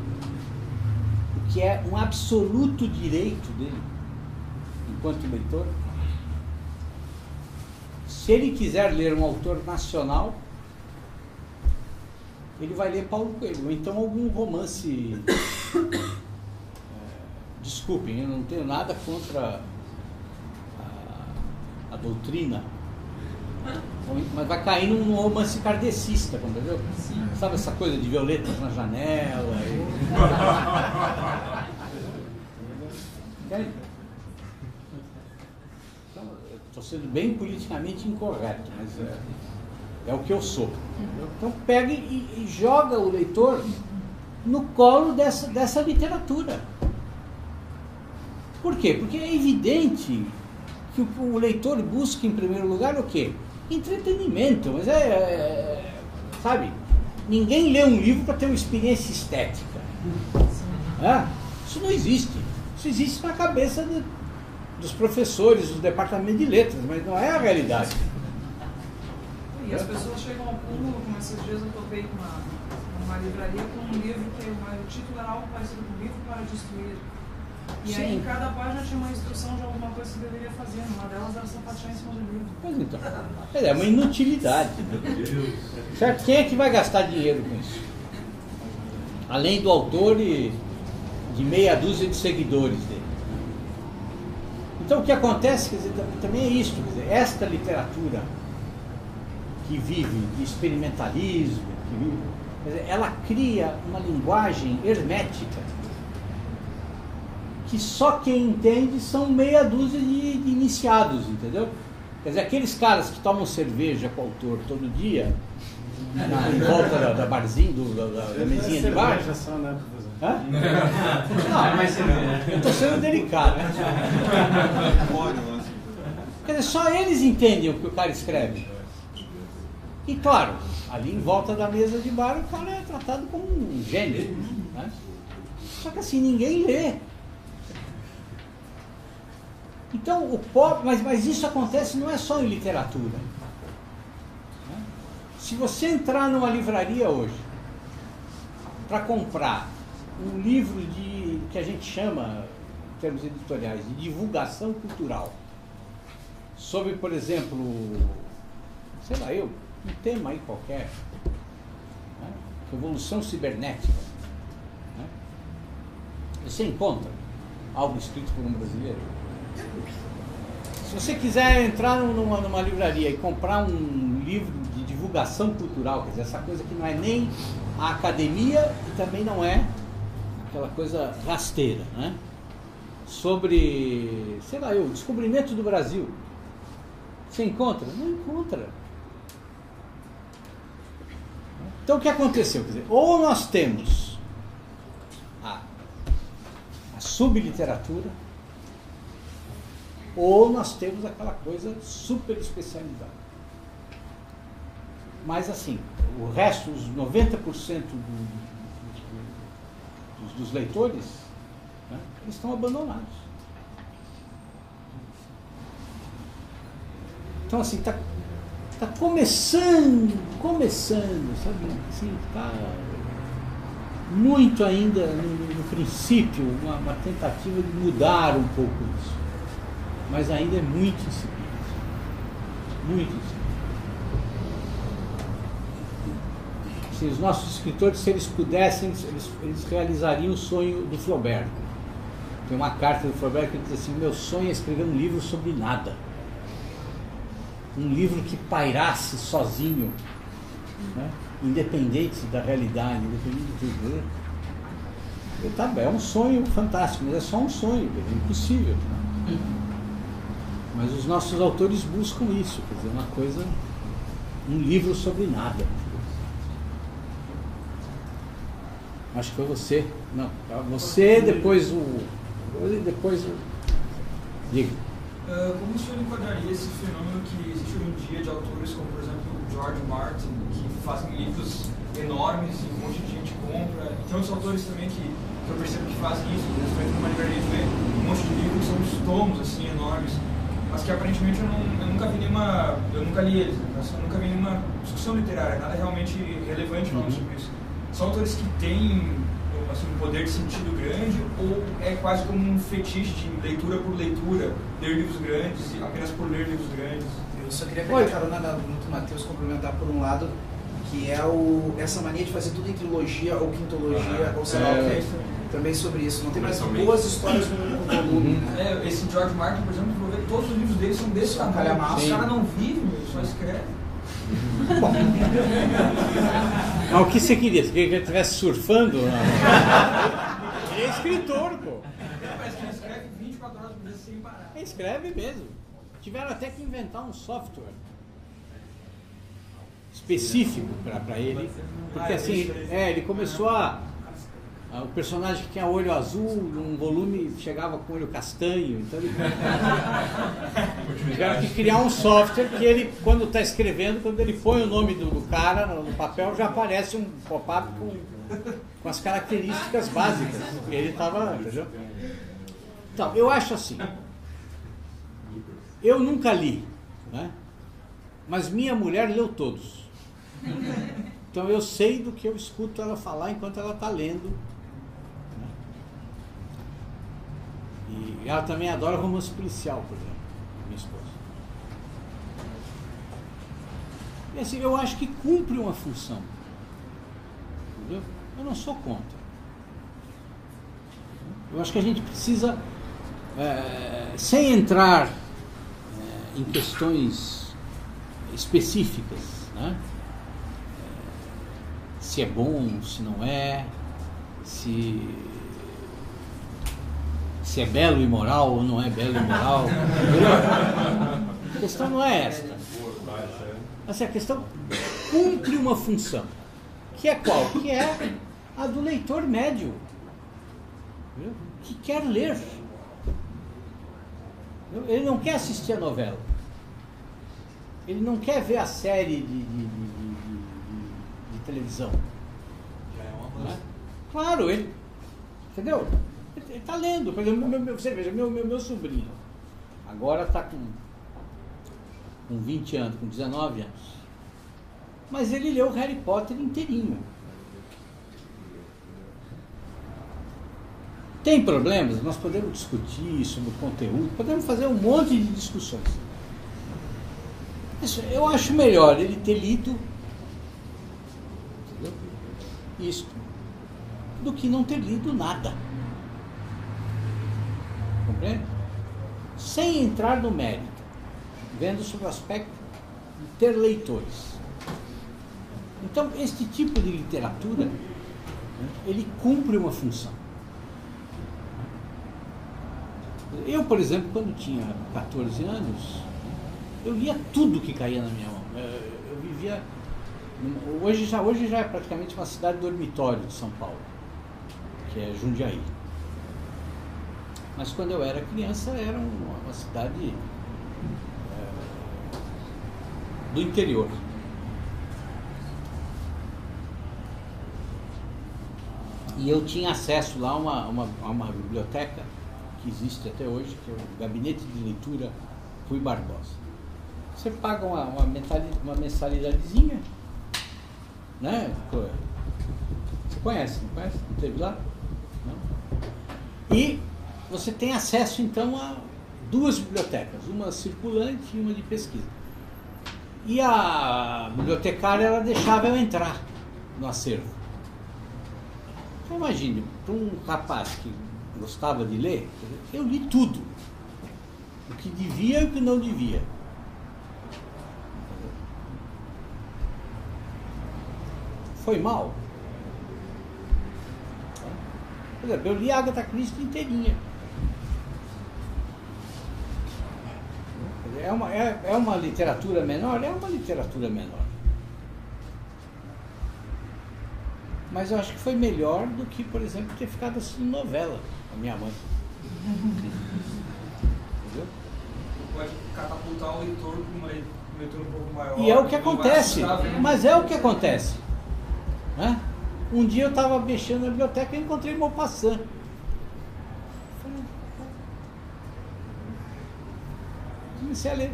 o que é um absoluto direito dele, enquanto leitor, se ele quiser ler um autor nacional, ele vai ler Paulo Coelho, ou então algum romance. Desculpem, eu não tenho nada contra a doutrina, mas vai cair num romance kardecista, entendeu? Sabe essa coisa de violetas na janela? Então, estou sendo bem politicamente incorreto, mas é o que eu sou. Então pega e joga o leitor no colo dessa literatura. Por quê? Porque é evidente que o leitor busca em primeiro lugar o quê? Entretenimento, mas sabe, ninguém lê um livro para ter uma experiência estética. Isso não existe. Isso existe na cabeça dos professores, do departamento de letras, mas não é a realidade. E as pessoas chegam ao cúmulo, como esses dias eu topei com uma livraria com um livro que o título era algo parecido com Livro para Destruir. E aí em cada página tinha uma instrução de alguma coisa que você deveria fazer. Uma delas era sapatear em cima do livro. Pois então, é uma inutilidade. Certo? Quem é que vai gastar dinheiro com isso? Além do autor e de meia dúzia de seguidores dele. Então o que acontece, quer dizer, também é isso, quer dizer, esta literatura que vive de experimentalismo, quer dizer, ela cria uma linguagem hermética que só quem entende são meia dúzia de iniciados, entendeu? Quer dizer, aqueles caras que tomam cerveja com o autor todo dia, em volta da barzinha, da mesinha de bar. Hã? Não, mas eu estou sendo delicado. Quer dizer, só eles entendem o que o cara escreve. E claro, ali em volta da mesa de bar, o cara é tratado como um gênio. Né? Só que assim, ninguém lê. Então, o pobre, mas isso acontece não é só em literatura. Se você entrar numa livraria hoje para comprar um livro que a gente chama, em termos editoriais, de divulgação cultural, sobre, por exemplo, sei lá, um tema aí qualquer, né? Revolução cibernética, né? Você encontra algo escrito por um brasileiro? Se você quiser entrar numa livraria e comprar um livro de divulgação cultural, quer dizer, essa coisa que não é nem a academia e também não é aquela coisa rasteira, né? Sobre, sei lá, o descobrimento do Brasil, você encontra? Não encontra. Então o que aconteceu? Quer dizer, ou nós temos a subliteratura, ou nós temos aquela coisa super especializada. Mas assim, o resto, os 90% dos leitores, né, eles estão abandonados. Então assim, está começando, sabe? Assim, está muito ainda no princípio, uma tentativa de mudar um pouco isso. Mas ainda é muito incipiente. Muito incipiente. Assim, os nossos escritores, se eles pudessem, eles realizariam o sonho do Flaubert. Tem uma carta do Flaubert que diz assim: meu sonho é escrever um livro sobre nada. Um livro que pairasse sozinho, né? Independente da realidade, independente de tudo. Né? Tá, é um sonho fantástico, mas é só um sonho, é impossível. Né? Mas os nossos autores buscam isso, quer dizer, uma coisa, um livro sobre nada. Acho que foi você. Não, você, depois o. Diga. Como o senhor enquadraria esse fenômeno que existe hoje em dia de autores como, por exemplo, George Martin, que fazem livros enormes e um monte de gente compra? E tem outros autores também que eu percebo que fazem isso, eles vão numa livraria e vê um monte de livros que são uns tomos assim, enormes, mas que aparentemente eu nunca vi nenhuma. Eu nunca li eles, né? Eu nunca vi nenhuma discussão literária, nada realmente relevante falando sobre isso. São autores que têm assim, um poder de sentido grande, ou é quase como um fetiche de leitura por leitura, ler livros grandes, apenas por ler livros grandes? Eu só queria pegar a carona no Matheus, complementar por um lado, que é essa mania de fazer tudo em trilogia ou quintologia, ou sei lá o que. Também sobre isso, não tem mais boas histórias no volume. Né? Esse George Martin, por exemplo, vou ver, todos os livros dele são desse tamanho. Os caras não vivem, só escrevem. Bom. Mas o que você queria? Você queria que ele estivesse surfando? Ele é escritor, pô. Parece que ele escreve 24 horas por dia sem parar. Ele escreve mesmo. Tiveram até que inventar um software específico para ele. Porque assim, ele começou o personagem que tinha olho azul, num volume chegava com olho castanho, então ele tiveram que criar um software que ele, quando está escrevendo, quando ele põe o nome do cara no papel, já aparece um pop-up com as características básicas. E ele estava, entendeu? Então, eu acho assim, eu nunca li, né? Mas minha mulher leu todos. Então eu sei do que eu escuto ela falar enquanto ela está lendo. E ela também adora romance policial, por exemplo, minha esposa. E assim, eu acho que cumpre uma função. Entendeu? Eu não sou contra. Eu acho que a gente precisa, sem entrar em questões específicas, né? Se é bom, se não é, se é belo e moral ou não é belo e moral. A questão não é esta. Assim, a questão cumpre uma função. Que é qual? Que é a do leitor médio. Que quer ler. Ele não quer assistir a novela. Ele não quer ver a série de televisão. Já é uma coisa. Claro, ele. Entendeu? Ele está lendo. Por exemplo, você veja, meu sobrinho agora está com 20 anos, com 19 anos. Mas ele leu Harry Potter inteirinho. Tem problemas? Nós podemos discutir sobre o conteúdo, podemos fazer um monte de discussões. Eu acho melhor ele ter lido isto do que não ter lido nada. Compreende? Sem entrar no mérito, vendo sobre o aspecto de ter leitores. Então, este tipo de literatura, ele cumpre uma função. Eu, por exemplo, quando tinha 14 anos, eu lia tudo que caía na minha mão. Eu vivia... Hoje já é praticamente uma cidade dormitório de São Paulo, que é Jundiaí. Mas quando eu era criança era uma cidade do interior. E eu tinha acesso lá a uma biblioteca que existe até hoje, que é o Gabinete de Leitura Rui Barbosa. Você paga uma mensalidadezinha, né? Você conhece, não conhece? Não esteve lá? Não? E você tem acesso, então, a duas bibliotecas, uma circulante e uma de pesquisa. E a bibliotecária, ela deixava eu entrar. no acervo. Então imagine, para um rapaz que gostava de ler, eu li tudo. O que devia e o que não devia. Foi mal. Por exemplo, eu li a Agatha Christie inteirinha. É uma literatura menor? É uma literatura menor. Mas eu acho que foi melhor do que, por exemplo, ter ficado assistindo novela com a minha mãe. Entendeu? Pode catapultar o leitor para uma leitura um pouco maior. E é o que acontece. Mas é o que acontece. Né? Um dia eu estava mexendo na biblioteca e encontrei Maupassant. Comecei a ler.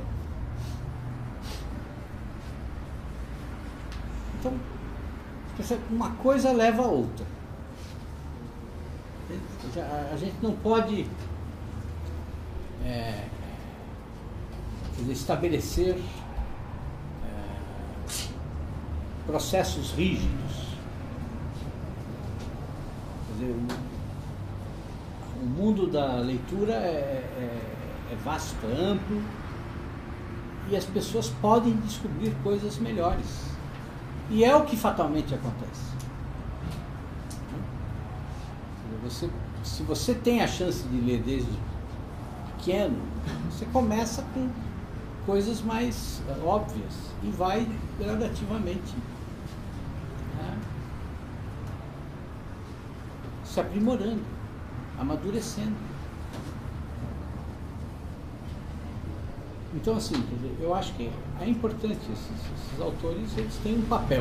Então, uma coisa leva a outra. A gente não pode estabelecer processos rígidos. Quer dizer, o mundo da leitura é vasto, é amplo, e as pessoas podem descobrir coisas melhores. E é o que fatalmente acontece. Se você tem a chance de ler desde pequeno, você começa com coisas mais óbvias e vai gradativamente se aprimorando, amadurecendo. Então, assim, quer dizer, eu acho que é importante, esses autores, eles têm um papel.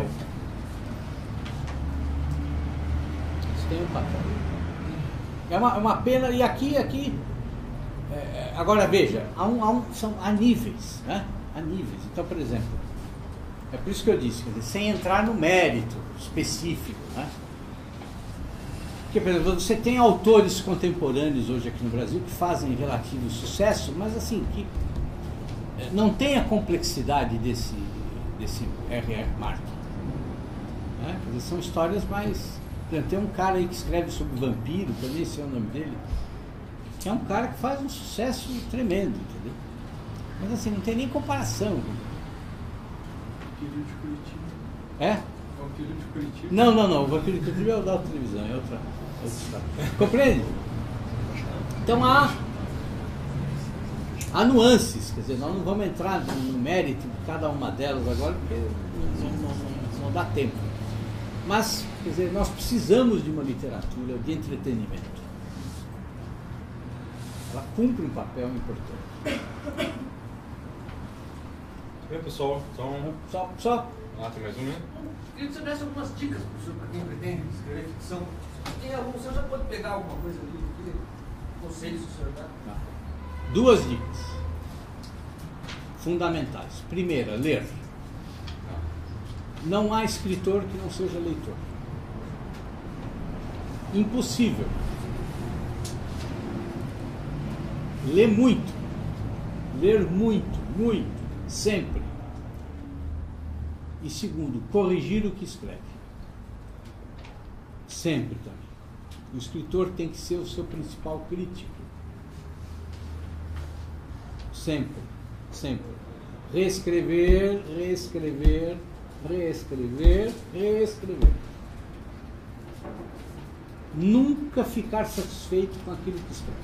Eles têm um papel. É uma pena, e aqui agora veja, há níveis, né? Há níveis. Então, por exemplo, é por isso que eu disse, quer dizer, sem entrar no mérito específico, né? Porque, por exemplo, você tem autores contemporâneos hoje aqui no Brasil que fazem relativo sucesso, mas assim, que não tem a complexidade desse R.R. Martin. Né? Quer dizer, são histórias mais... Tem um cara aí que escreve sobre vampiro, que eu nem sei o nome dele, que é um cara que faz um sucesso tremendo, entendeu? Mas assim, não tem nem comparação. Vampiro de Curitiba. É? Vampiro de Curitiba. Não, o Vampiro de Curitiba é o da televisão, é outra história. Compreende? Então há nuances, quer dizer, nós não vamos entrar no mérito de cada uma delas agora, porque não dá tempo. Mas, quer dizer, nós precisamos de uma literatura de entretenimento. Ela cumpre um papel importante. E aí, pessoal, Só. Ah, tem mais um, né? Queria que você desse algumas dicas para quem pretende escrever ficção. Tem algum, você já pode pegar alguma coisa ali, conselhos que o senhor dá? Duas dicas fundamentais. Primeira, ler. Não há escritor que não seja leitor. Impossível. Ler muito. Ler muito, sempre. E segundo, corrigir o que escreve. Sempre também. O escritor tem que ser o seu principal crítico. Sempre. Reescrever. Nunca ficar satisfeito com aquilo que escreve.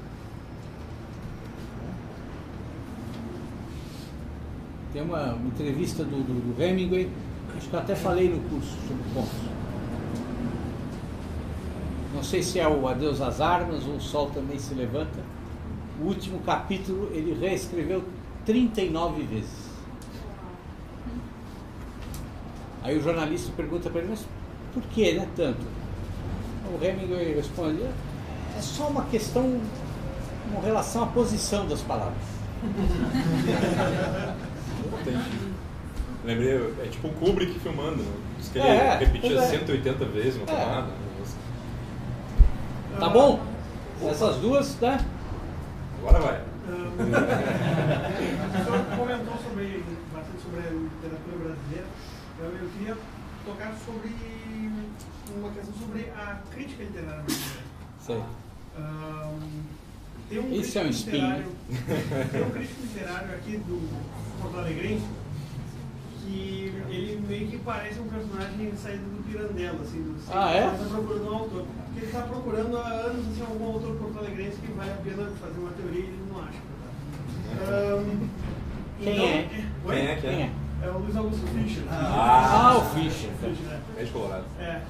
Tem uma entrevista do Hemingway, acho que eu até falei no curso sobre contos. Não sei se é o Adeus às Armas ou O Sol Também Se Levanta. O último capítulo ele reescreveu 39 vezes. Aí o jornalista pergunta para ele, mas por que, né, tanto? O Hemingway responde, é só uma questão com relação à posição das palavras. Lembrei, é tipo o Kubrick filmando, né? Diz que ele repetia 180 vezes uma tomada. Tá bom? Essas duas, né? Agora vai. O senhor comentou bastante sobre a literatura brasileira. Eu queria tocar sobre uma questão sobre a crítica literária brasileira. Sei. Tem um Isso é um espinho. Tem um crítico literário aqui do Porto Alegre que ele meio que parece um personagem saído do Pirandello, assim, do é? Ele está procurando um autor. Porque ele está procurando há anos assim, algum autor porto-alegrense que vale a pena fazer uma teoria e ele não acha. Quem é? Quem é? É o Luiz Augusto Fischer. O Fischer. É de Colorado.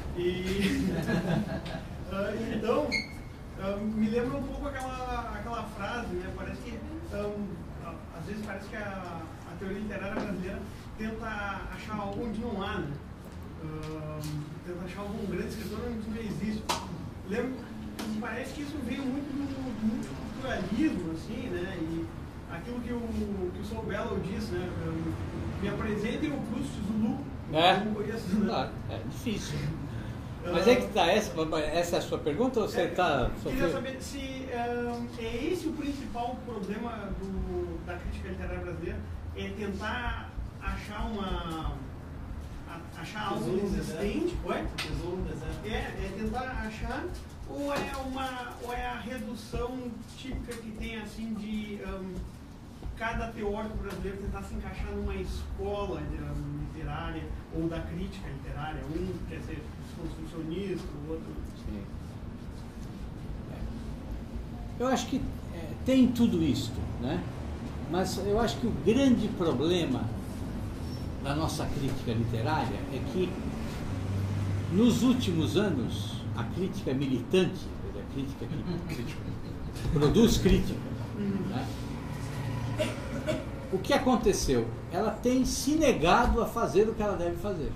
Então, me lembra um pouco aquela frase, né? Parece que, às vezes parece que a teoria literária brasileira tenta achar algo onde não há, né? Tenta achar algum grande escritor onde não existe. Parece que isso veio muito do multiculturalismo, assim, né? E aquilo que o Saul Bellow disse, né? Me apresentem o Proust Zulu. Eu não conheço, né? Claro, é difícil. Mas é que tá, essa é a sua pergunta ou você está... Queria saber se é esse o principal problema da crítica literária brasileira, é tentar achar algo existente, é tentar achar, ou é a redução típica que tem assim de cada teórico brasileiro tentar se encaixar numa escola literária ou da crítica literária, um quer ser construcionista, o outro... Sim. Eu acho que tem tudo isso, né? Mas eu acho que o grande problema da nossa crítica literária é que nos últimos anos a crítica militante, a crítica que produz crítica, né? O que aconteceu? Ela tem se negado a fazer o que ela deve fazer.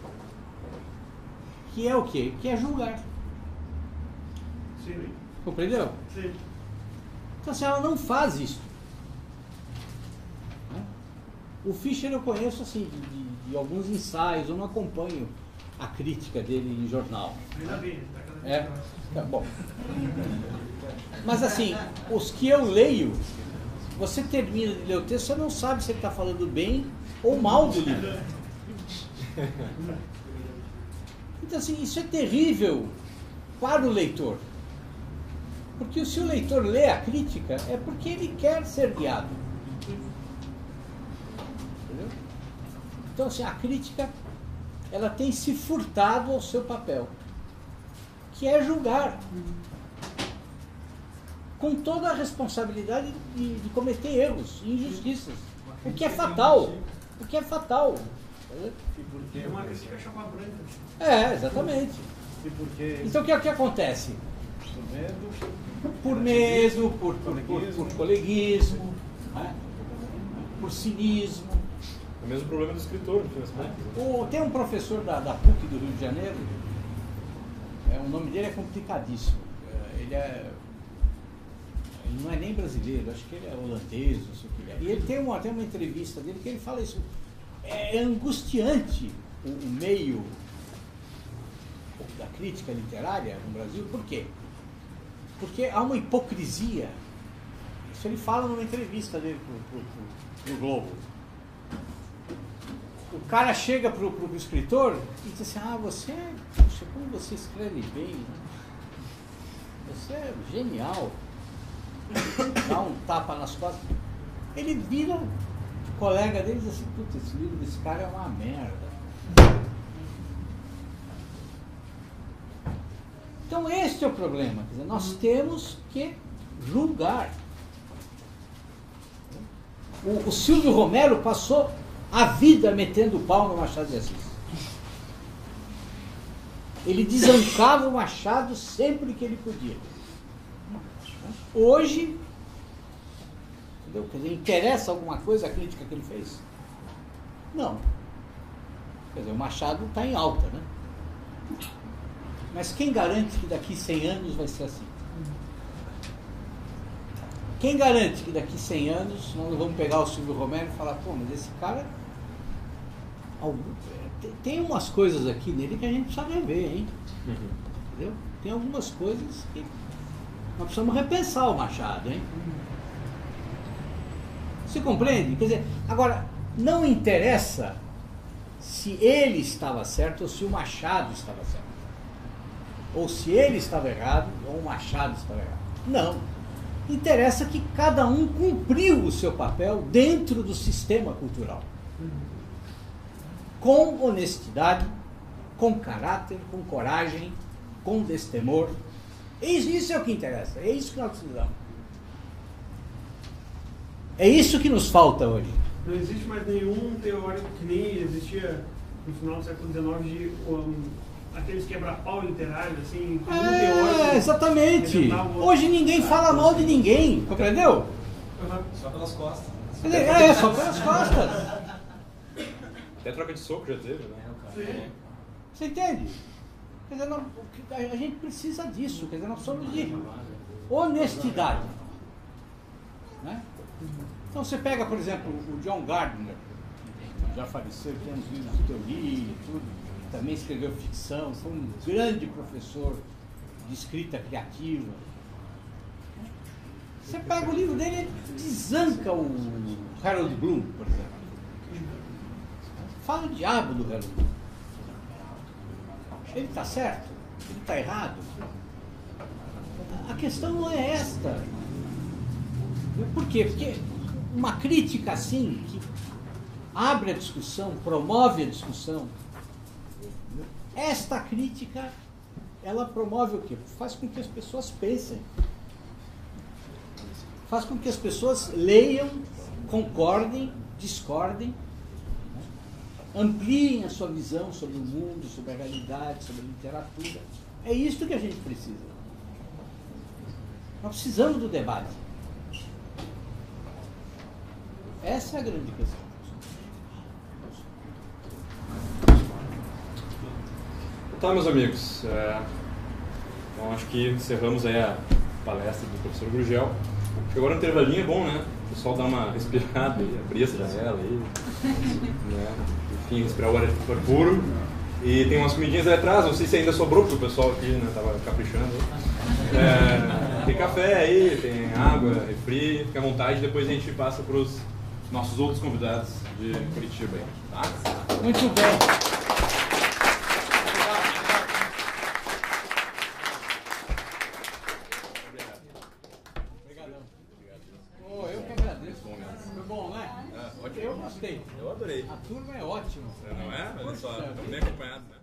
Que é o quê? Que é julgar. Sim. Compreendeu? Sim. Então, assim, ela não faz isso. Né? O Fischer eu conheço assim, de alguns ensaios, eu não acompanho a crítica dele em jornal. Ainda bem, tá cada vez Tá bom. Mas assim, os que eu leio, você termina de ler o texto, você não sabe se ele está falando bem ou mal do livro. Então assim, isso é terrível para o leitor. Porque se o leitor lê a crítica, é porque ele quer ser guiado. Entendeu? Então assim, a crítica, ela tem se furtado ao seu papel, que é julgar. Com toda a responsabilidade de cometer erros, injustiças. O que é fatal. O que é fatal. É uma crítica chapa branca. Exatamente. E por quê? Então o que acontece? Por medo, por coleguismo, né? Por cinismo. É o mesmo problema do escritor, no fim das contas. Tem um professor da PUC do Rio de Janeiro, o nome dele é complicadíssimo. Ele não é nem brasileiro, acho que ele é holandês, não sei o que é. E ele tem uma entrevista dele que ele fala isso. É angustiante o meio da crítica literária no Brasil. Por quê? Porque há uma hipocrisia. Isso ele fala numa entrevista dele pro Globo. O cara chega pro escritor e diz assim, poxa, como você escreve bem, né? Você é genial. Dá um tapa nas costas. Ele vira o colega dele e diz assim, putz, esse livro desse cara é uma merda. Então este é o problema. Quer dizer, nós temos que julgar. O Silvio Romero passou a vida metendo o pau no Machado de Assis. Ele desancava o Machado sempre que ele podia. Hoje, entendeu? Quer dizer, interessa alguma coisa a crítica que ele fez? Não. Quer dizer, o Machado está em alta, né? Mas quem garante que daqui 100 anos vai ser assim? Quem garante que daqui 100 anos nós vamos pegar o Silvio Romero e falar, pô, mas esse cara... Tem umas coisas aqui nele que a gente precisa rever, hein? Entendeu? Tem algumas coisas que nós precisamos repensar o Machado, hein? Você compreende? Quer dizer, agora, não interessa se ele estava certo ou se o Machado estava certo. Ou se ele estava errado ou o Machado estava errado. Não. Interessa que cada um cumpriu o seu papel dentro do sistema cultural. Com honestidade, com caráter, com coragem, com destemor. Isso é o que interessa. É isso que nós precisamos. É isso que nos falta hoje. Não existe mais nenhum teórico que nem existia no final do século XIX de aqueles quebra-pau literários, assim, como teórico. Exatamente. Hoje ninguém fala mal de ninguém, compreendeu? Só pelas costas. Só pelas costas. Até troca de soco já teve, né? Sim. Você entende? Quer dizer, a gente precisa disso, quer dizer, nós precisamos de honestidade. Né? Então você pega, por exemplo, o John Gardner, já faleceu, tem uns livros de teoria e tudo, também escreveu ficção, foi um grande professor de escrita criativa. Você pega o livro dele, ele desanca o Harold Bloom, por exemplo. Fala o diabo do Harold Bloom. Ele está certo? Ele está errado? A questão não é esta. Por quê? Porque uma crítica assim, que abre a discussão, promove a discussão, esta crítica, ela promove o quê? Faz com que as pessoas pensem. Faz com que as pessoas leiam, concordem, discordem, ampliem a sua visão sobre o mundo, sobre a realidade, sobre a literatura. É isso que a gente precisa. Nós precisamos do debate. Essa é a grande questão. Tá, meus amigos. Então, acho que encerramos aí a palestra do professor Gurgel. Agora um intervalinho é bom, né? O pessoal dá uma respirada aí, abrir essa janela aí. Né? Enfim, respirar o ar puro. E tem umas comidinhas ali atrás, não sei se ainda sobrou, porque o pessoal aqui, né, tava caprichando. Tem café aí, tem água, refri, fica à vontade, depois a gente passa para os nossos outros convidados de Curitiba aí, tá? Muito bem. Ótimo. Eu gostei. Eu adorei. A turma é ótima. Não é? Olha só, estamos bem acompanhados, né?